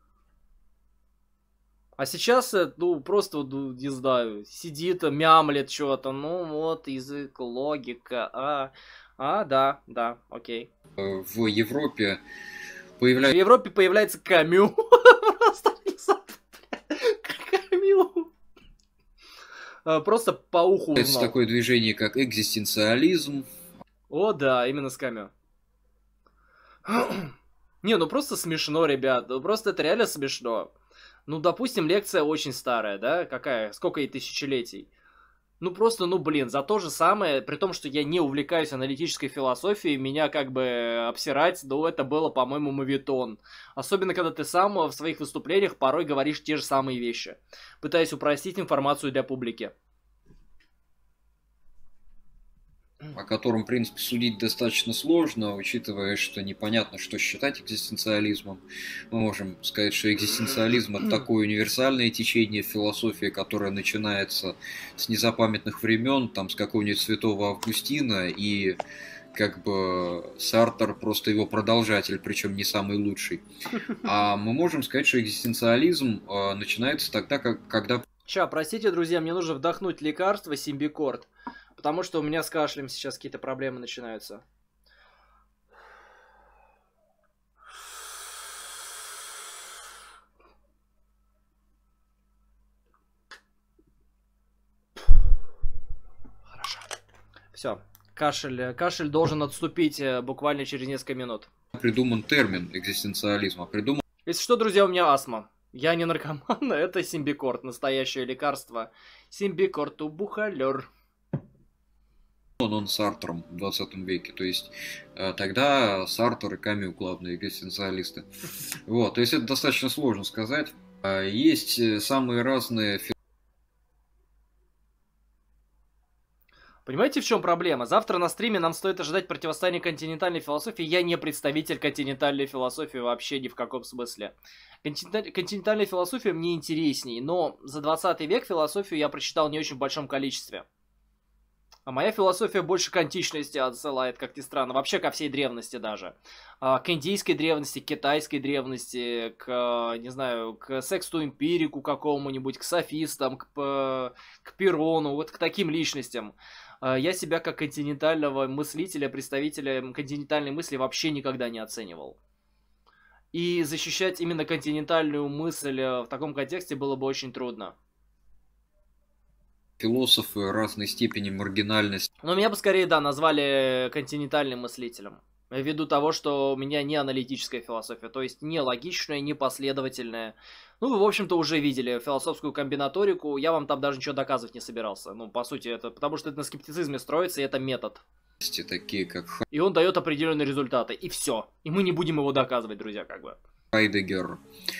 А сейчас, ну, просто, ну, не знаю, сидит, мямлет что-то, ну, вот, язык, логика, да, окей. В Европе В Европе появляется Камю. Просто Камю. Просто по уху Это узнал. такое движение, как экзистенциализм. О, да, именно с Камю. Не, ну просто смешно, ребят, ну просто это реально смешно. Ну, допустим, лекция очень старая, да? Какая? Сколько ей тысячелетий? Ну, просто, ну, блин, за то же самое, при том, что я не увлекаюсь аналитической философией, меня как бы обсирать, ну, это было, по-моему, моветон. Особенно, когда ты сам в своих выступлениях порой говоришь те же самые вещи, пытаясь упростить информацию для публики. О котором, в принципе, судить достаточно сложно, учитывая, что непонятно, что считать экзистенциализмом. Мы можем сказать, что экзистенциализм — это такое универсальное течение в философии, которое начинается с незапамятных времен, там, с какого-нибудь святого Августина, и как бы Сартр просто его продолжатель, причем не самый лучший. А мы можем сказать, что экзистенциализм начинается тогда, когда... Простите, друзья, мне нужно вдохнуть лекарство Симбикорт. Потому что у меня с кашлем сейчас какие-то проблемы начинаются. Хорошо. Все. Кашель должен отступить буквально через несколько минут. Придуман термин экзистенциализма. Если что, друзья, у меня астма. Я не наркоман, это Симбикорт, настоящее лекарство. Симбикорт у бухалер. Он Сартром в 20 веке, то есть тогда Сартр и Камю главные экзистенциалисты. Вот, то есть это достаточно сложно сказать. Есть самые разные... Понимаете, в чем проблема? Завтра на стриме нам стоит ожидать противостояния континентальной философии. Я не представитель континентальной философии вообще ни в каком смысле. Континентальная философия мне интересней, но за 20 век философию я прочитал не очень в большом количестве. А моя философия больше к античности отсылает, как ни странно. Вообще ко всей древности даже. К индийской древности, к китайской древности, к, не знаю, к Сексту Эмпирику какому-нибудь, к софистам, к Перрону, вот к таким личностям. Я себя как континентального мыслителя, представителя континентальной мысли вообще никогда не оценивал. И защищать именно континентальную мысль в таком контексте было бы очень трудно. Философы разной степени маргинальности. Но меня бы скорее, да, назвали континентальным мыслителем. Ввиду того, что у меня не аналитическая философия, то есть не логичная, не последовательная. Ну, вы, в общем-то, уже видели философскую комбинаторику, я вам там даже ничего доказывать не собирался. Ну, по сути, это потому что это на скептицизме строится, и это метод. такие как И он дает определенные результаты. И все. И мы не будем его доказывать, друзья, как бы. Хайдеггер,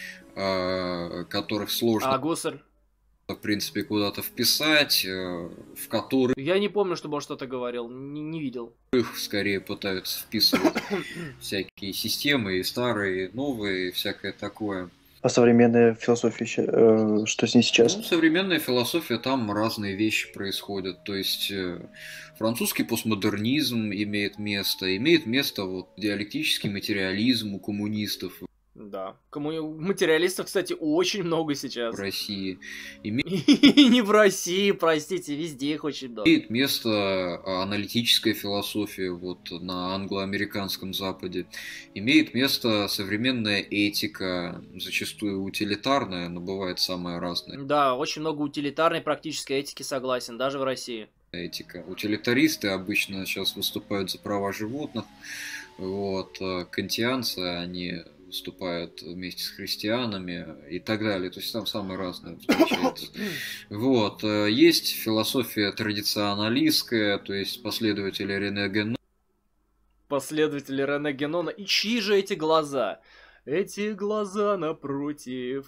которых сложно, А Гуссель? в принципе, куда-то вписать, в которых Я не помню, чтобы он что-то говорил. Не видел. скорее пытаются вписывать всякие системы, и старые, и новые, и всякое такое. А современная философия, что с ней сейчас? Ну, современная философия, там разные вещи происходят. То есть французский постмодернизм имеет место вот, диалектический материализм у коммунистов Да. Материалистов, кстати, очень много в сейчас. России. И не в России, простите, везде их очень много. Имеет место аналитическая философия вот, на англо-американском Западе. Имеет место современная этика, зачастую утилитарная, но бывает самая разная Да, очень много утилитарной практической этики, согласен, даже в России. этика. Утилитаристы обычно сейчас выступают за права животных. Вот, кантианцы, они выступают вместе с христианами и так далее. То есть там самое разное встречается. Вот. Есть философия традиционалистская, то есть последователи Рене Генона. Последователи Рене Генона. И чьи же эти глаза? Эти глаза напротив.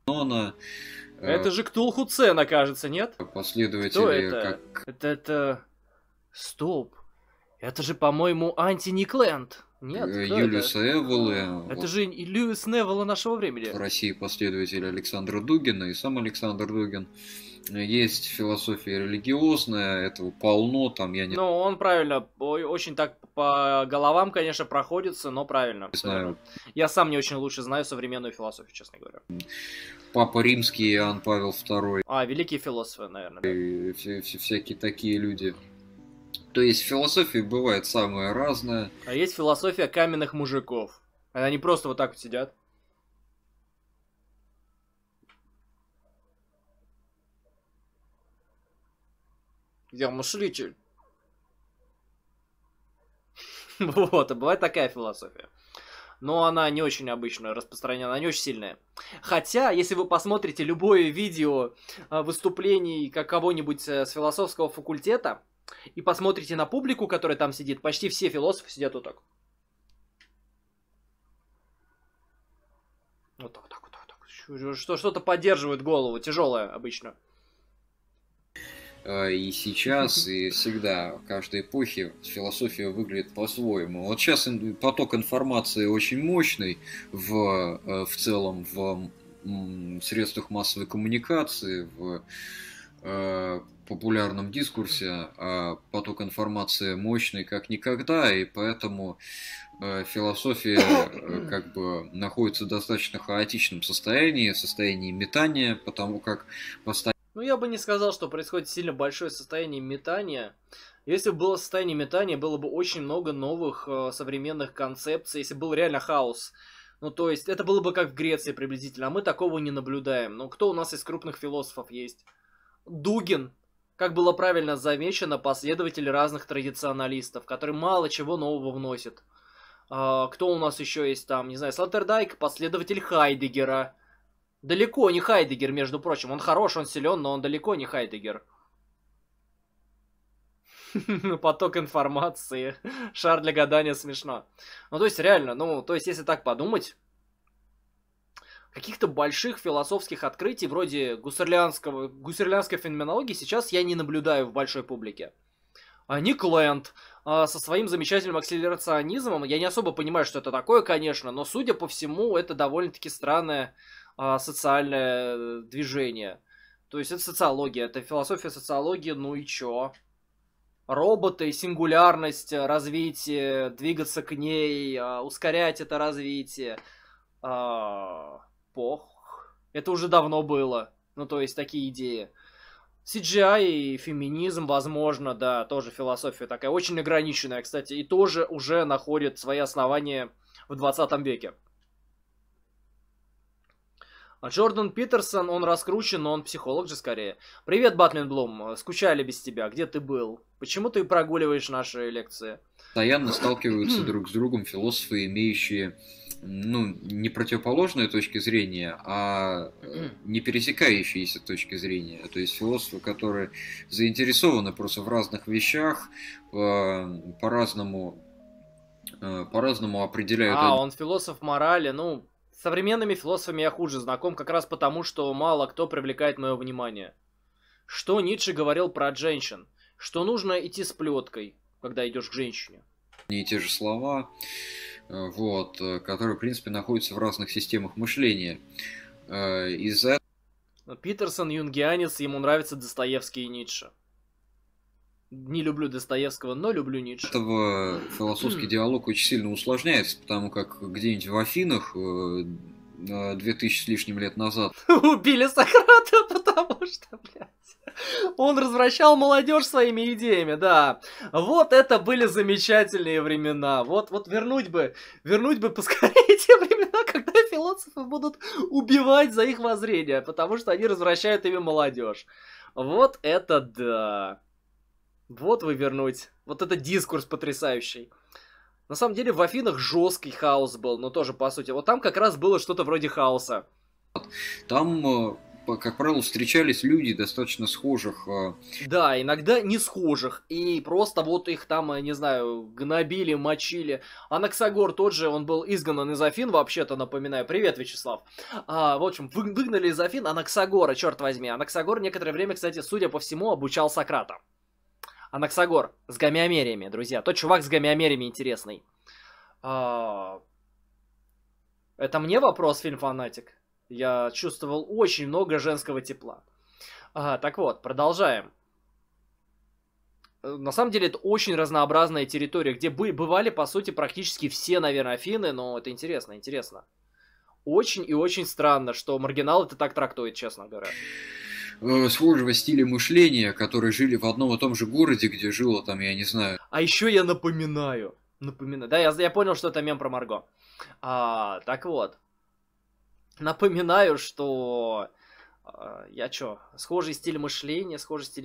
Это же Ктулху Цена, кажется, нет? Последователи Кто это? как... Это... Стоп. Это же, по-моему, Антони Кленд. Нет, кто Юлиуса это? Эволы. Это же Льюис Невилла нашего времени. В России последователь Александра Дугина и сам Александр Дугин. Есть философия религиозная, этого полно, там я не Ну, он правильно, очень так по головам, конечно, проходится, но правильно. знаю. Я сам не очень лучше знаю современную философию, честно говоря. Папа Римский, Иоанн Павел II. Великие философы, наверное. Да. И всякие такие люди. То есть философия бывает самая разная. А есть философия каменных мужиков. Они просто вот так вот сидят. Я мыслитель. Вот, а бывает такая философия. Но она не очень обычно распространена, она не очень сильная. Хотя, если вы посмотрите любое видео выступлений кого-нибудь с философского факультета, и посмотрите на публику, которая там сидит, почти все философы сидят вот так. Вот так, вот так. Что-то поддерживает голову, тяжелое обычно. И сейчас, и всегда, в каждой эпохе философия выглядит по-своему. Вот сейчас поток информации очень мощный в целом в средствах массовой коммуникации, в популярном дискурсе, поток информации мощный как никогда, и поэтому философия как бы находится в достаточно хаотичном состоянии метания, потому как Ну, я бы не сказал, что происходит сильно большое состояние метания. Если бы было состояние метания, было бы очень много новых современных концепций, если был реально хаос. Ну, то есть, это было бы как в Греции приблизительно, а мы такого не наблюдаем. Ну, кто у нас из крупных философов есть? Дугин, как было правильно замечено, последователь разных традиционалистов, который мало чего нового вносит. Кто у нас еще есть там? Не знаю, Слоттердайк, последователь Хайдеггера. Далеко не Хайдеггер, между прочим. Он хорош, он силен, но он далеко не Хайдеггер. Поток информации. Шар для гадания смешно. Ну, то есть, реально, если так подумать, каких-то больших философских открытий, вроде гуссерлянской феноменологии, сейчас я не наблюдаю в большой публике. Ник Лэнд со своим замечательным акселерационизмом, я не особо понимаю, что это такое, конечно, но, судя по всему, это довольно-таки странное социальное движение. То есть это социология, это философия социологии, ну и чё? Роботы, сингулярность, развитие, двигаться к ней, ускорять это развитие. Это уже давно было. Ну, то есть такие идеи. CGI и феминизм, возможно, да, тоже философия такая, очень ограниченная, кстати, и тоже уже находит свои основания в 20 веке. А Джордан Питерсон, он раскручен, но он психолог же скорее. Привет, Батлин Блум, скучали без тебя, где ты был? Почему ты прогуливаешь наши лекции? Постоянно сталкиваются друг с другом философы, имеющие ну, не противоположные точки зрения, а не пересекающиеся точки зрения. То есть философы, которые заинтересованы просто в разных вещах, по-разному определяют... Он философ морали, ну, с современными философами я хуже знаком, как раз потому, что мало кто привлекает мое внимание. Что Ницше говорил про женщин? Что нужно идти с плеткой, когда идешь к женщине. И те же слова, вот, которые, в принципе, находятся в разных системах мышления. Из-за Питерсон юнгианец, ему нравятся Достоевский и Ницше. Не люблю Достоевского, но люблю Ницше. этого философский диалог очень сильно усложняется, потому как где-нибудь в Афинах 2000 с лишним лет назад убили Сократа, потому что, блядь, он развращал молодежь своими идеями, да. Вот это были замечательные времена. Вот вернуть бы поскорее те времена, когда философы будут убивать за их воззрения, потому что они развращают ими молодежь. Вот это да. Вот вы вернуть. Вот это дискурс потрясающий. На самом деле в Афинах жесткий хаос был, но тоже по сути. Вот там как раз было что-то вроде хаоса. Там, как правило, встречались люди достаточно схожих. Да, иногда не схожих. И просто вот их там, не знаю, гнобили, мочили. Анаксагор тот же, он был изгнан из Афин, вообще-то, напоминаю. Привет, Вячеслав. В общем, выгнали из Афин Анаксагора, черт возьми. Анаксагор некоторое время, кстати, судя по всему, обучал Сократа. Анаксагор с гомеомериями, друзья. Тот чувак с гомеомериями интересный. Это мне вопрос, фильм «Фанатик»? Я чувствовал очень много женского тепла. Так вот, продолжаем. На самом деле, это очень разнообразная территория, где бывали, по сути, практически все, наверное, Афины, но это интересно. Очень и очень странно, что маргинал это так трактует, честно говоря. Схожего стиля мышления, которые жили в одном и том же городе, где жило там, я не знаю. А еще я напоминаю. Да, я понял, что это мем про Марго. Так вот. Напоминаю, что... Схожий стиль мышления.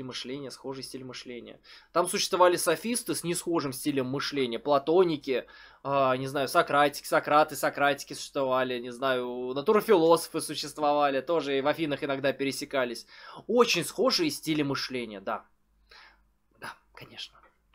Там существовали софисты с несхожим стилем мышления. Платоники, не знаю, сократики существовали, не знаю, натурофилософы существовали, тоже и в Афинах иногда пересекались. Очень схожие стили мышления, да. Да, конечно.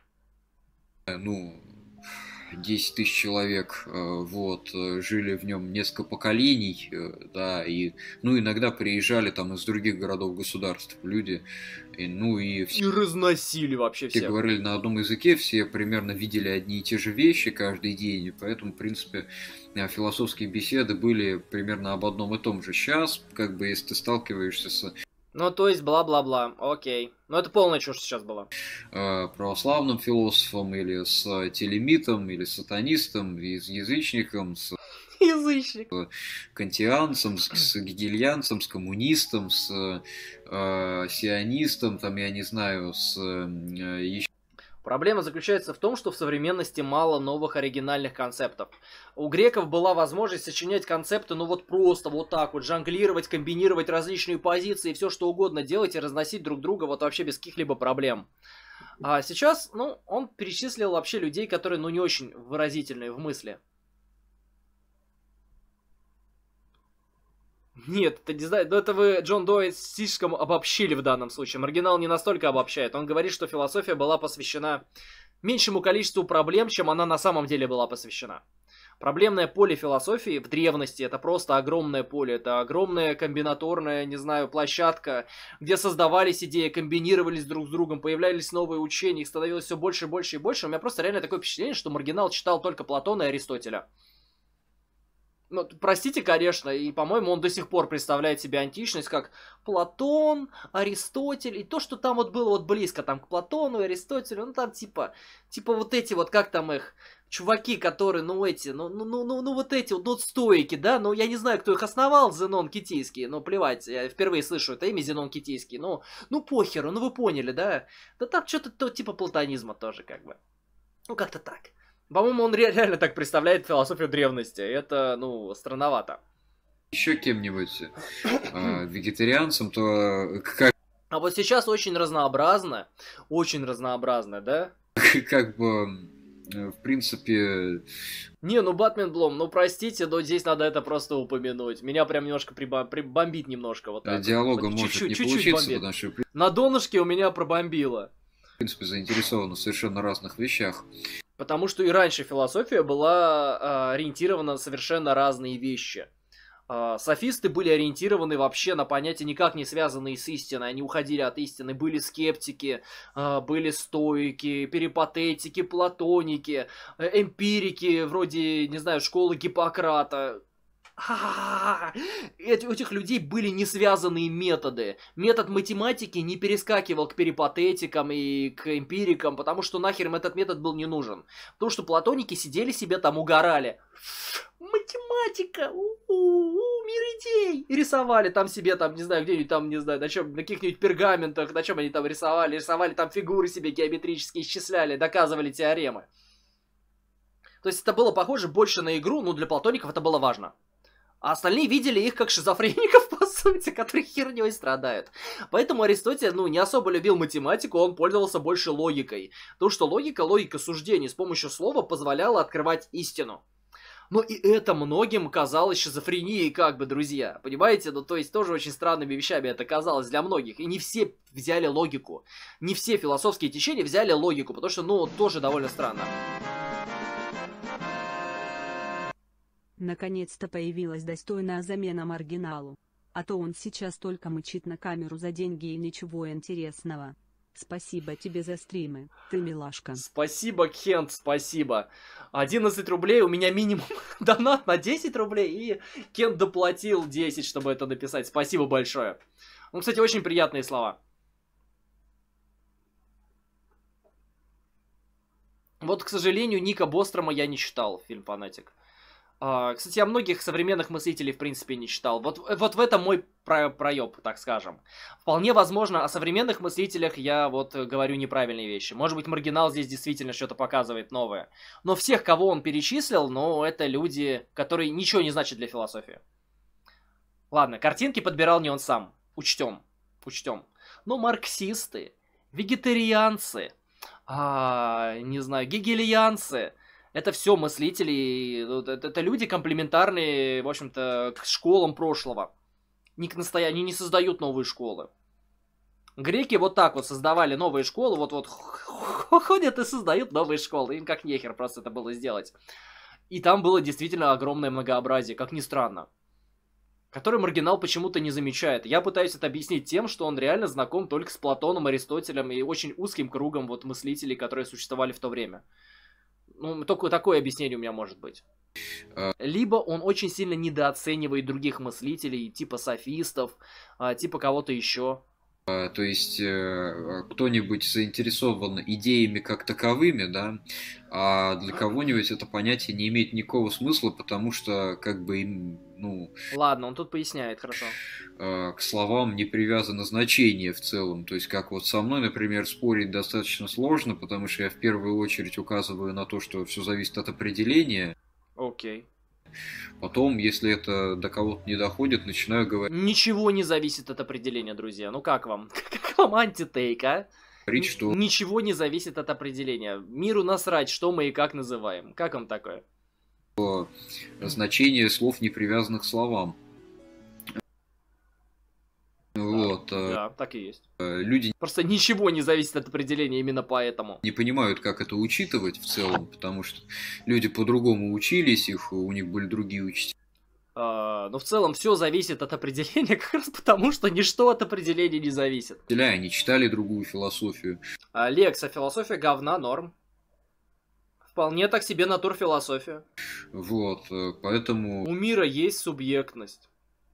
10 тысяч человек, вот, жили в нем несколько поколений, да, и, иногда приезжали там из других городов-государств люди, и все... И разносили вообще всех. Все говорили на одном языке, все примерно видели одни и те же вещи каждый день, и поэтому, в принципе, философские беседы были примерно об одном и том же. Сейчас, если ты сталкиваешься с... то есть бла-бла-бла, окей. Это полная чушь сейчас была. Православным философом, или с телемитом, или сатанистом, и с язычником, с кантианцем, с гегельянцем, с коммунистом, с сионистом, там, я не знаю, с... Проблема заключается в том, что в современности мало новых оригинальных концептов. У греков была возможность сочинять концепты, просто вот так вот, жонглировать, комбинировать различные позиции, все что угодно делать и разносить друг друга вот вообще без каких-либо проблем. А сейчас, он перечислил вообще людей, которые, не очень выразительные в мысли. Нет, это не знаю, это вы, Джон Доуи, слишком обобщили в данном случае. Маргинал не настолько обобщает. Он говорит, что философия была посвящена меньшему количеству проблем, чем она на самом деле была посвящена. Проблемное поле философии в древности это просто огромное поле. Это огромная комбинаторная, не знаю, площадка, где создавались идеи, комбинировались друг с другом, появлялись новые учения, их становилось все больше, больше и больше. У меня просто реально такое впечатление, что Маргинал читал только Платона и Аристотеля. Простите, конечно, и, по-моему, он до сих пор представляет себе античность как Платон, Аристотель, и то, что там вот было близко там к Платону и Аристотелю, там типа вот эти вот, как там их, чуваки, которые, вот эти вот стоики, да, я не знаю, кто их основал, Зенон Китийский, плевать, я впервые слышу это имя, Зенон Китийский, похеру, вы поняли, да, да там что-то типа платонизма тоже, как-то так. По-моему, он реально так представляет философию древности. Это, странновато. Еще кем-нибудь вегетарианцем, то как... А вот сейчас очень разнообразно, да? в принципе... Не, ну Батмен Блом, ну простите, но здесь надо это просто упомянуть. Меня прям немножко бомбит немножко вот так. Диалога Вот. может не Чуть-чуть получиться, бомбит. потому что, в На донышке у меня пробомбило. принципе, заинтересованы в совершенно разных вещах. Потому что и раньше философия была ориентирована на совершенно разные вещи. Софисты были ориентированы вообще на понятия, никак не связанные с истиной. Они уходили от истины. Были скептики, были стоики, перипатетики, платоники, эмпирики, вроде, не знаю, школы Гиппократа. У этих людей были не связанные методы. Метод математики не перескакивал к перипатетикам и к эмпирикам, потому что нахер им этот метод был не нужен. Потому что платоники сидели себе там, угорали. Математика! Мир идей! И рисовали там себе, там, не знаю, где-нибудь там, не знаю, на каких-нибудь пергаментах, на чем они там рисовали. Рисовали там фигуры себе геометрически, исчисляли, доказывали теоремы. То есть это было похоже больше на игру, но для платоников это было важно. А остальные видели их как шизофреников, по сути, которые херней страдают. Поэтому Аристотель, не особо любил математику, он пользовался больше логикой. Потому что логика суждений с помощью слова позволяла открывать истину. Но и это многим казалось шизофренией, как бы, друзья. Понимаете? То есть тоже очень странными вещами это казалось для многих. И не все взяли логику. Не все философские течения взяли логику, потому что, тоже довольно странно. Наконец-то появилась достойная замена маргиналу. А то он сейчас только мычит на камеру за деньги и ничего интересного. Спасибо тебе за стримы, ты милашка. Спасибо, Кент, спасибо. 11 рублей, у меня минимум донат на 10 рублей, и Кент доплатил 10, чтобы это написать. Спасибо большое. Кстати, очень приятные слова. Вот, к сожалению, Ника Бострома я не читал, фильм «Фанатик». Кстати, я многих современных мыслителей, в принципе, не читал. Вот в этом мой проеб, так скажем. Вполне возможно, о современных мыслителях я говорю неправильные вещи. Может быть, Маргинал здесь действительно что-то показывает новое. Но всех, кого он перечислил, это люди, которые ничего не значат для философии. Ладно, картинки подбирал не он сам. Учтем. Но марксисты, вегетарианцы, не знаю, гегельянцы... Это все мыслители, это люди комплементарные, в общем-то, к школам прошлого. Они не создают новые школы. Греки вот так вот создавали новые школы, ходят и создают новые школы. Им как нехер просто это было сделать. И там было действительно огромное многообразие, как ни странно. Который Маргинал почему-то не замечает. Я пытаюсь это объяснить тем, что он реально знаком только с Платоном, Аристотелем и очень узким кругом мыслителей, которые существовали в то время. Только такое объяснение у меня может быть. Либо он очень сильно недооценивает других мыслителей, типа софистов, типа кого-то еще. То есть кто-нибудь заинтересован идеями как таковыми, да, а для кого-нибудь это понятие не имеет никакого смысла, потому что им, Ладно, он тут поясняет, хорошо. К словам не привязано значение в целом. То есть как со мной, например, спорить достаточно сложно, потому что я в первую очередь указываю на то, что все зависит от определения. Окей. Потом, если это до кого-то не доходит, начинаю говорить... Ничего не зависит от определения, друзья. Как вам? Как вам антитейк, а? что... Ничего не зависит от определения. Миру насрать, что мы и как называем. Как вам такое? Значение слов, не привязанных к словам. Да, так и есть. Люди просто ничего не зависит от определения именно поэтому. Не понимают, как это учитывать в целом, потому что люди по-другому учились, у них были другие учителя. Но в целом все зависит от определения, как раз потому, что ничто от определения не зависит. Они читали другую философию. Лекс, а философия говна, норм. Вполне так себе натурфилософия. Поэтому... У мира есть субъектность.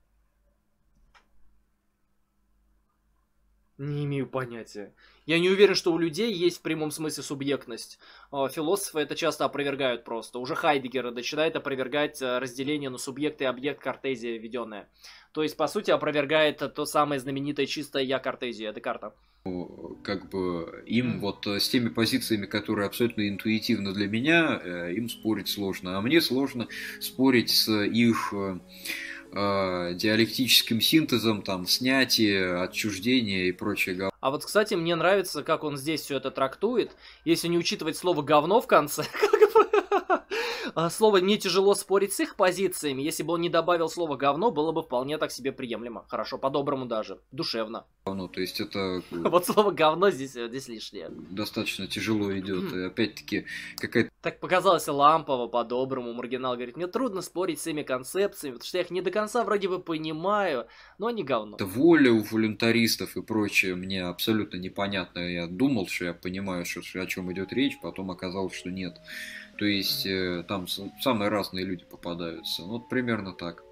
Не имею понятия. Я не уверен, что у людей есть в прямом смысле субъектность. Философы это часто опровергают просто. Уже Хайдеггер начинает опровергать разделение на субъект и объект Картезия введенное. То есть, по сути, опровергает то самое знаменитое чистое я Картезия, Декарта. Им с теми позициями, которые абсолютно интуитивны для меня, им спорить сложно. А мне сложно спорить с их диалектическим синтезом, там, снятие, отчуждение и прочее говно. А вот, кстати, мне нравится, как он здесь все это трактует. Если не учитывать слово «говно» в конце, слово «мне тяжело спорить с их позициями», если бы он не добавил слово «говно», было бы вполне так себе приемлемо. Хорошо, по-доброму даже, душевно. То есть это Вот слово «говно» здесь лишнее. достаточно тяжело идет. И опять-таки какая-то... Так показалось лампово, по-доброму. Маргинал говорит, мне трудно спорить с этими концепциями, потому что я их не до конца вроде бы понимаю, но они говно. воля у волюнтаристов и прочее мне абсолютно непонятно. Я думал, что я понимаю, о чем идет речь, потом оказалось, что нет. То есть там самые разные люди попадаются. Вот примерно так.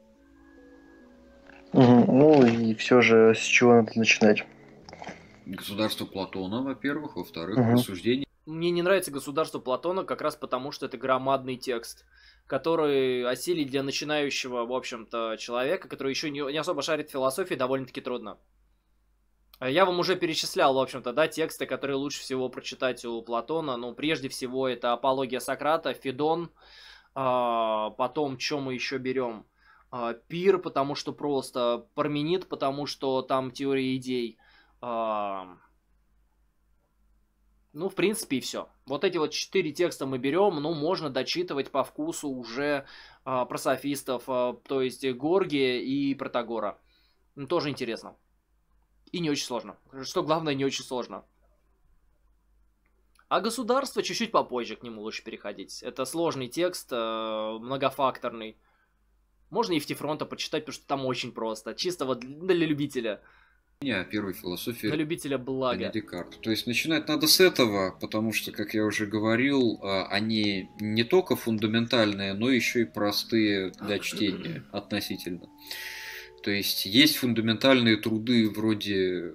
Ну и все же, с чего надо начинать? Государство Платона, во-первых. Во-вторых, рассуждение. Мне не нравится государство Платона как раз потому, что это громадный текст, который осилить для начинающего, в общем-то, человека, который еще не особо шарит в философии, довольно-таки трудно. Я вам уже перечислял, в общем-то, да, тексты, которые лучше всего прочитать у Платона. Ну, прежде всего, это «Апология Сократа», «Федон», потом, что мы еще берем? «Пир», потому что просто, «Парменид», потому что там теория идей. Ну, в принципе, и все. Вот эти вот 4 текста мы берем, ну, можно дочитывать по вкусу уже про софистов, то есть Горгия и Протагора. Ну, тоже интересно. И не очень сложно. Что главное, не очень сложно. А государство чуть-чуть попозже к нему лучше переходить. Это сложный текст, многофакторный. Можно Евтифронта почитать, потому что там очень просто. Чисто вот для любителя. Первой философии для любителя блага. Декарта. То есть начинать надо с этого, потому что, как я уже говорил, они не только фундаментальные, но еще и простые для чтения относительно. То есть фундаментальные труды вроде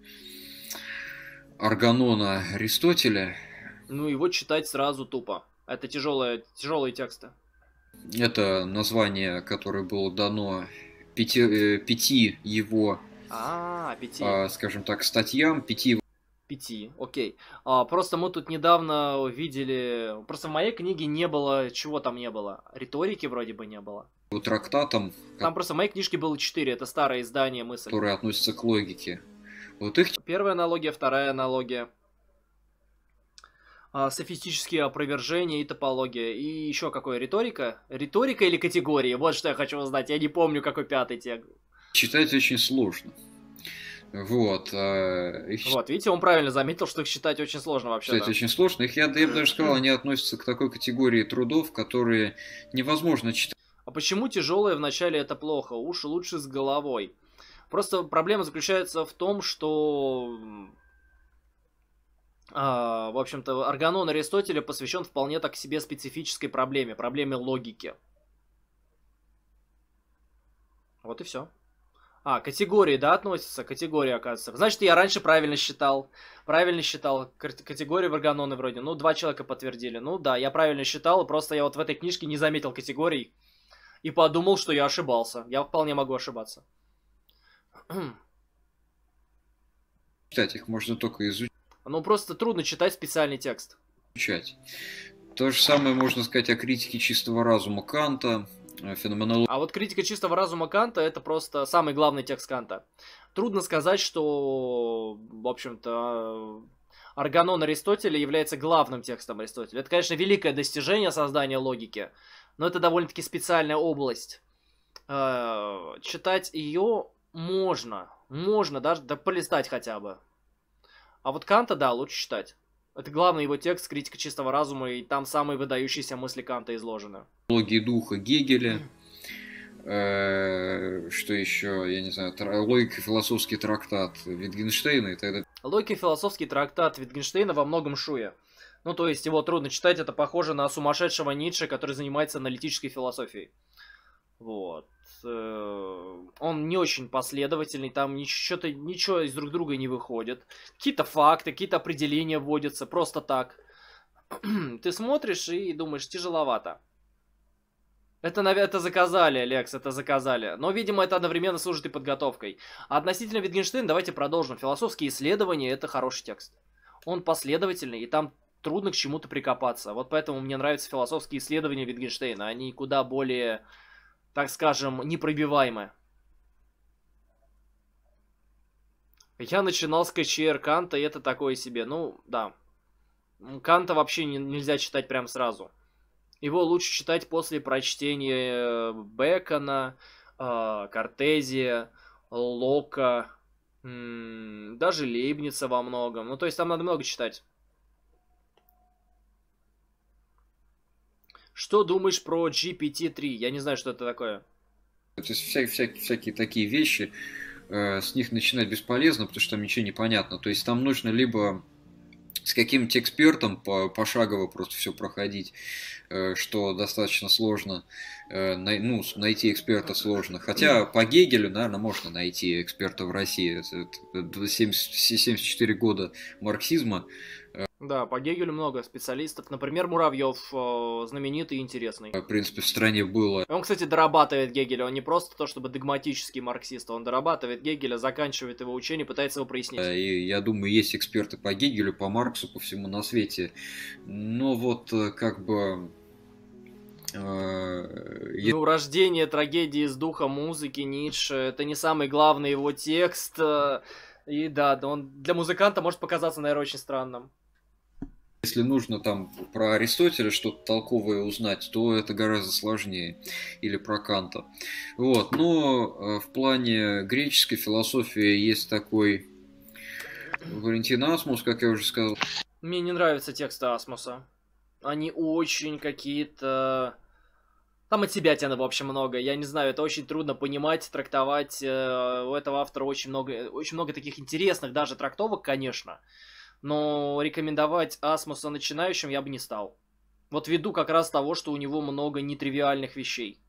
Органона Аристотеля. Ну, его читать сразу тупо. Это тяжелые тексты. Это название, которое было дано 5 его, 5. Скажем так, статьям, 5. 5, окей. Просто мы тут недавно видели... Просто в моей книге не было... Чего там не было? Риторики вроде бы не было. Трактатом. Там просто в моей книжке было 4. Это старое издание «Мысль». Которые относятся к логике. Вот их... Первая аналогия, вторая аналогия. Софистические опровержения и топология. И еще какое? Риторика? Риторика или категории? Вот что я хочу узнать. Я не помню, какой 5-й текст. Читать очень сложно. Вот. Вот, видите, он правильно заметил, что их читать очень сложно вообще. Читать очень сложно. Я бы даже сказал, они относятся к такой категории трудов, которые невозможно читать. А почему тяжелое вначале это плохо? Уж лучше с головой. Просто проблема заключается в том, что... в общем-то, Органон Аристотеля посвящен вполне так себе специфической проблеме. Проблеме логики. Вот и все. Категории, да, относятся? Категории, оказывается. Значит, я раньше правильно считал. Категории в Органоне вроде. Ну, 2 человека подтвердили. Ну, да, я правильно считал. Просто я вот в этой книжке не заметил категорий. И подумал, что я ошибался. Я вполне могу ошибаться. Читать их можно только изучать. Ну, просто трудно читать специальный текст. То же самое можно сказать о критике чистого разума Канта. Феноменология. А вот критика чистого разума Канта — это просто самый главный текст Канта. Трудно сказать, что, в общем-то, Органон Аристотеля является главным текстом Аристотеля. Это, конечно, великое достижение создания логики, но это довольно-таки специальная область. Читать ее можно даже полистать хотя бы. А вот Канта, да, лучше читать. Это главный его текст, критика чистого разума, и там самые выдающиеся мысли Канта изложены. Логии духа Гегеля. Что еще, я не знаю, логико-философский трактат Витгенштейна и так далее. Логико-философский трактат Витгенштейна во многом шуя. Ну, то есть его трудно читать, это похоже на сумасшедшего Ницше, который занимается аналитической философией. Вот. Он не очень последовательный, там ничего из друг друга не выходит. Какие-то факты, какие-то определения вводятся просто так. Ты смотришь и думаешь, тяжеловато. Это заказали, Лекс, это заказали. Но, видимо, это одновременно служит и подготовкой. А относительно Витгенштейна, давайте продолжим. Философские исследования — это хороший текст. Он последовательный, и там трудно к чему-то прикопаться. Вот поэтому мне нравятся философские исследования Витгенштейна. Они куда более так скажем, непробиваемое. Я начинал с КЧР Канта, и это такое себе. Ну, да. Канта вообще нельзя читать прям сразу. Его лучше читать после прочтения Бекона, Кортезия, Лока, даже Лейбница во многом. Ну, то есть там надо много читать. Что думаешь про GPT-3? Я не знаю, что это такое. То есть всякие такие вещи, с них начинать бесполезно, потому что там ничего не понятно. То есть там нужно либо с каким-то экспертом пошагово просто все проходить, что достаточно сложно, найти эксперта сложно. Хотя по Гегелю, наверное, можно найти эксперта в России. 74 года марксизма. Да, по Гегелю много специалистов. Например, Муравьев, знаменитый и интересный. В принципе, в стране было. Он, кстати, дорабатывает Гегеля. Он не просто то, чтобы догматический марксист. Он дорабатывает Гегеля, заканчивает его учение, пытается его прояснить. И я думаю, есть эксперты по Гегелю, по Марксу, по всему на свете. Но вот как бы... Ну, «Рождение трагедии из духа музыки» Ницше. Это не самый главный его текст. И да, он для музыканта может показаться, наверное, очень странным. Если нужно там про Аристотеля что-то толковое узнать, то это гораздо сложнее. Или про Канта. Вот. Но в плане греческой философии есть такой Валентин Асмус, как я уже сказал. Мне не нравятся тексты Асмуса. Они очень какие-то... Там от себя тяны, в общем, много. Я не знаю, это очень трудно понимать, трактовать. У этого автора очень много таких интересных даже трактовок, конечно. Но рекомендовать Асмуса начинающим я бы не стал. Вот ввиду как раз того, что у него много нетривиальных вещей.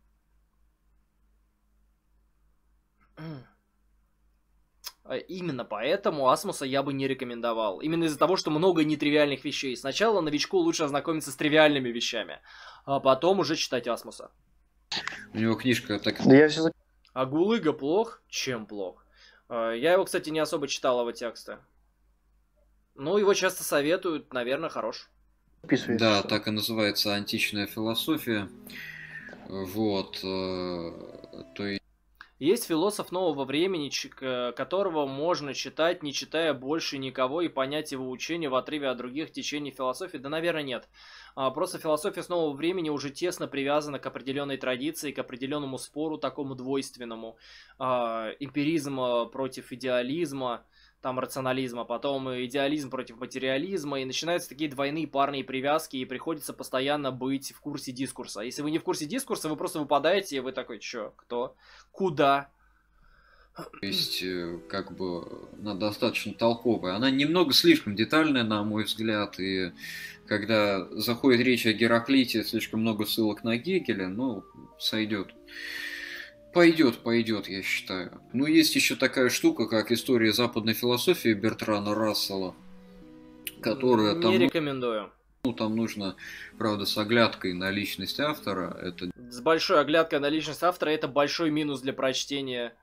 Именно поэтому Асмуса я бы не рекомендовал. Именно из-за того, что много нетривиальных вещей. Сначала новичку лучше ознакомиться с тривиальными вещами, а потом уже читать Асмуса. У него книжка так... Да я все... А Гулыга плох? Чем плох? Я его, кстати, не особо читал, его тексты. Ну, его часто советуют, наверное, хорош. Да, так и называется античная философия. Вот. То есть... Есть философ нового времени, которого можно читать, не читая больше никого, и понять его учение в отрыве от других течений философии? Да, наверное, нет. Просто философия с нового времени уже тесно привязана к определенной традиции, к определенному спору, такому двойственному. Эмпиризм против идеализма, там рационализма, потом идеализм против материализма, и начинаются такие двойные парные привязки, и приходится постоянно быть в курсе дискурса. Если вы не в курсе дискурса, вы просто выпадаете, и вы такой, чё, кто, куда? То есть, как бы, она достаточно толковая. Она немного слишком детальная, на мой взгляд, и когда заходит речь о Гераклите, слишком много ссылок на Гегеля, ну, сойдет. Пойдет, я считаю. Ну, есть еще такая штука, как история западной философии Бертрана Рассела, которая там... Не рекомендую. Ну, там нужно, правда, с оглядкой на личность автора. Это... С большой оглядкой на личность автора это большой минус для прочтения.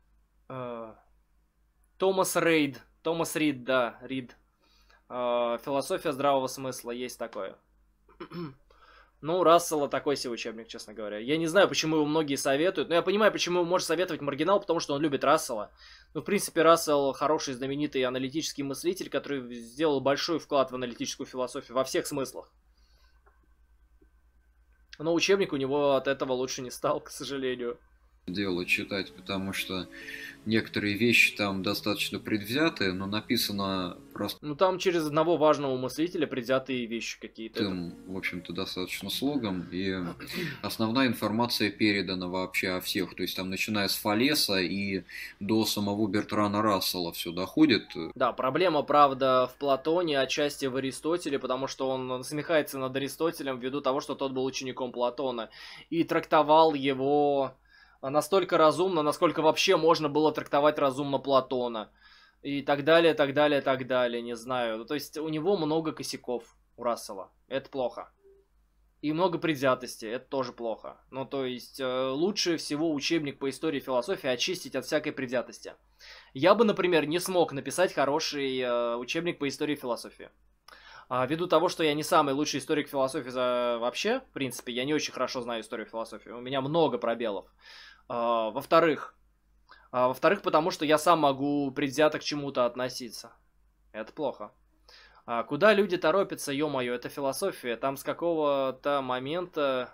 Томас Рид, да, Рид. Философия здравого смысла, есть такое. Ну, Рассела такой себе учебник, честно говоря. Я не знаю, почему его многие советуют, но я понимаю, почему его может советовать маргинал, потому что он любит Рассела. Ну, в принципе, Рассел хороший, знаменитый аналитический мыслитель, который сделал большой вклад в аналитическую философию во всех смыслах. Но учебник у него от этого лучше не стал, к сожалению. Дело читать, потому что некоторые вещи там достаточно предвзятые, но написано просто... Ну, там через одного важного мыслителя предвзятые вещи какие-то. В общем-то, достаточно слогом, и основная информация передана вообще о всех, то есть там начиная с Фалеса и до самого Бертрана Рассела все доходит. Да, проблема, правда, в Платоне, отчасти в Аристотеле, потому что он насмехается над Аристотелем ввиду того, что тот был учеником Платона, и трактовал его... настолько разумно, насколько вообще можно было трактовать разумно Платона. И так далее, так далее, так далее, не знаю. То есть у него много косяков, у Рассела. Это плохо. И много предвзятости, это тоже плохо. Ну, то есть лучше всего учебник по истории и философии очистить от всякой предвзятости. Я бы, например, не смог написать хороший учебник по истории и философии. Ввиду того, что я не самый лучший историк философии вообще, в принципе, я не очень хорошо знаю историю философии, у меня много пробелов. Во-вторых, потому что я сам могу предвзято к чему-то относиться. Это плохо. Куда люди торопятся, ё-моё, это философия, там с какого-то момента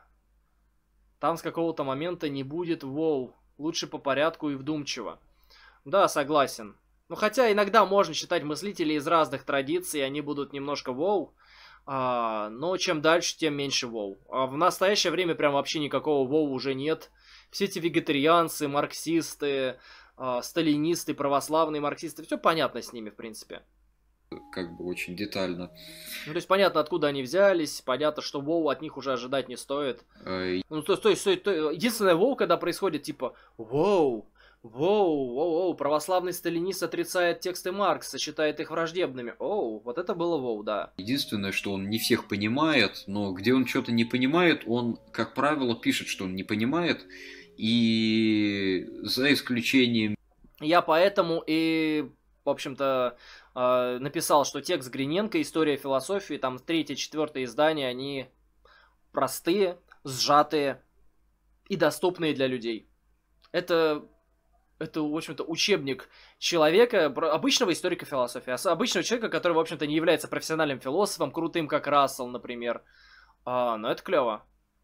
не будет воу, лучше по порядку и вдумчиво. Да, согласен. Ну, хотя иногда можно считать мыслителей из разных традиций, они будут немножко воу, но чем дальше, тем меньше воу. А в настоящее время прям вообще никакого воу уже нет. Все эти вегетарианцы, марксисты, сталинисты, православные марксисты, все понятно с ними, в принципе. Как бы очень детально. Ну, то есть понятно, откуда они взялись, понятно, что воу от них уже ожидать не стоит. Ну, то есть, единственное воу, когда происходит, типа, воу, православный сталинист отрицает тексты Маркса, считает их враждебными. Оу, вот это было воу, да. Единственное, что он не всех понимает, но где он что-то не понимает, он, как правило, пишет, что он не понимает, и за исключением... Я поэтому и, в общем-то, написал, что текст Гриненко, история философии, там 3-4 издания, они простые, сжатые и доступные для людей. Это, в общем-то, учебник человека, обычного историка философии, обычного человека, который, в общем-то, не является профессиональным философом, крутым, как Рассел, например. Но это клево.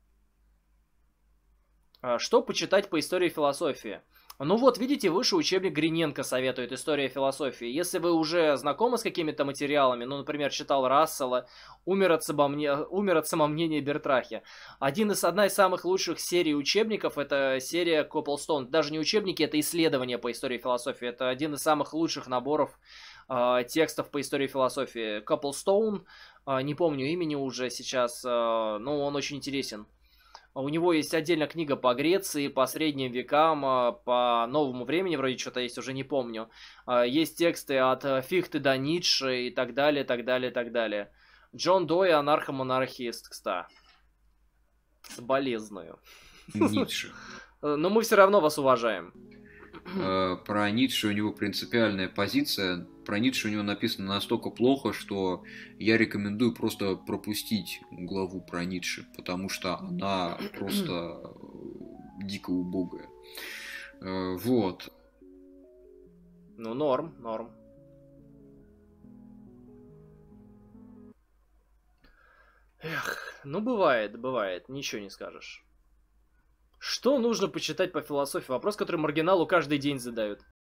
Что почитать по истории философии? Ну вот, видите, выше учебник Гриненко советует «История философии». Если вы уже знакомы с какими-то материалами, ну, например, читал Рассела, «Умер от самомнения Бертрахи». Одна из самых лучших серий учебников – это серия Копплстоун. Даже не учебники, это исследования по истории философии. Это один из самых лучших наборов текстов по истории философии. Копплстоун, не помню имени уже сейчас, но он очень интересен. У него есть отдельная книга по Греции, по средним векам, по новому времени, вроде что-то есть, уже не помню. Есть тексты от Фихте до Ницше и так далее, так далее, так далее. Джон Дой, анархомонархист, кстати. Соболезную. Ницше. Но мы все равно вас уважаем. Про Ницше у него принципиальная позиция. Про Ницше у него написано настолько плохо, что я рекомендую просто пропустить главу про Ницше, потому что она просто дико убогая. Вот. Ну, норм. Эх, ну бывает, ничего не скажешь. Что нужно почитать по философии? Вопрос, который маргиналу каждый день задают.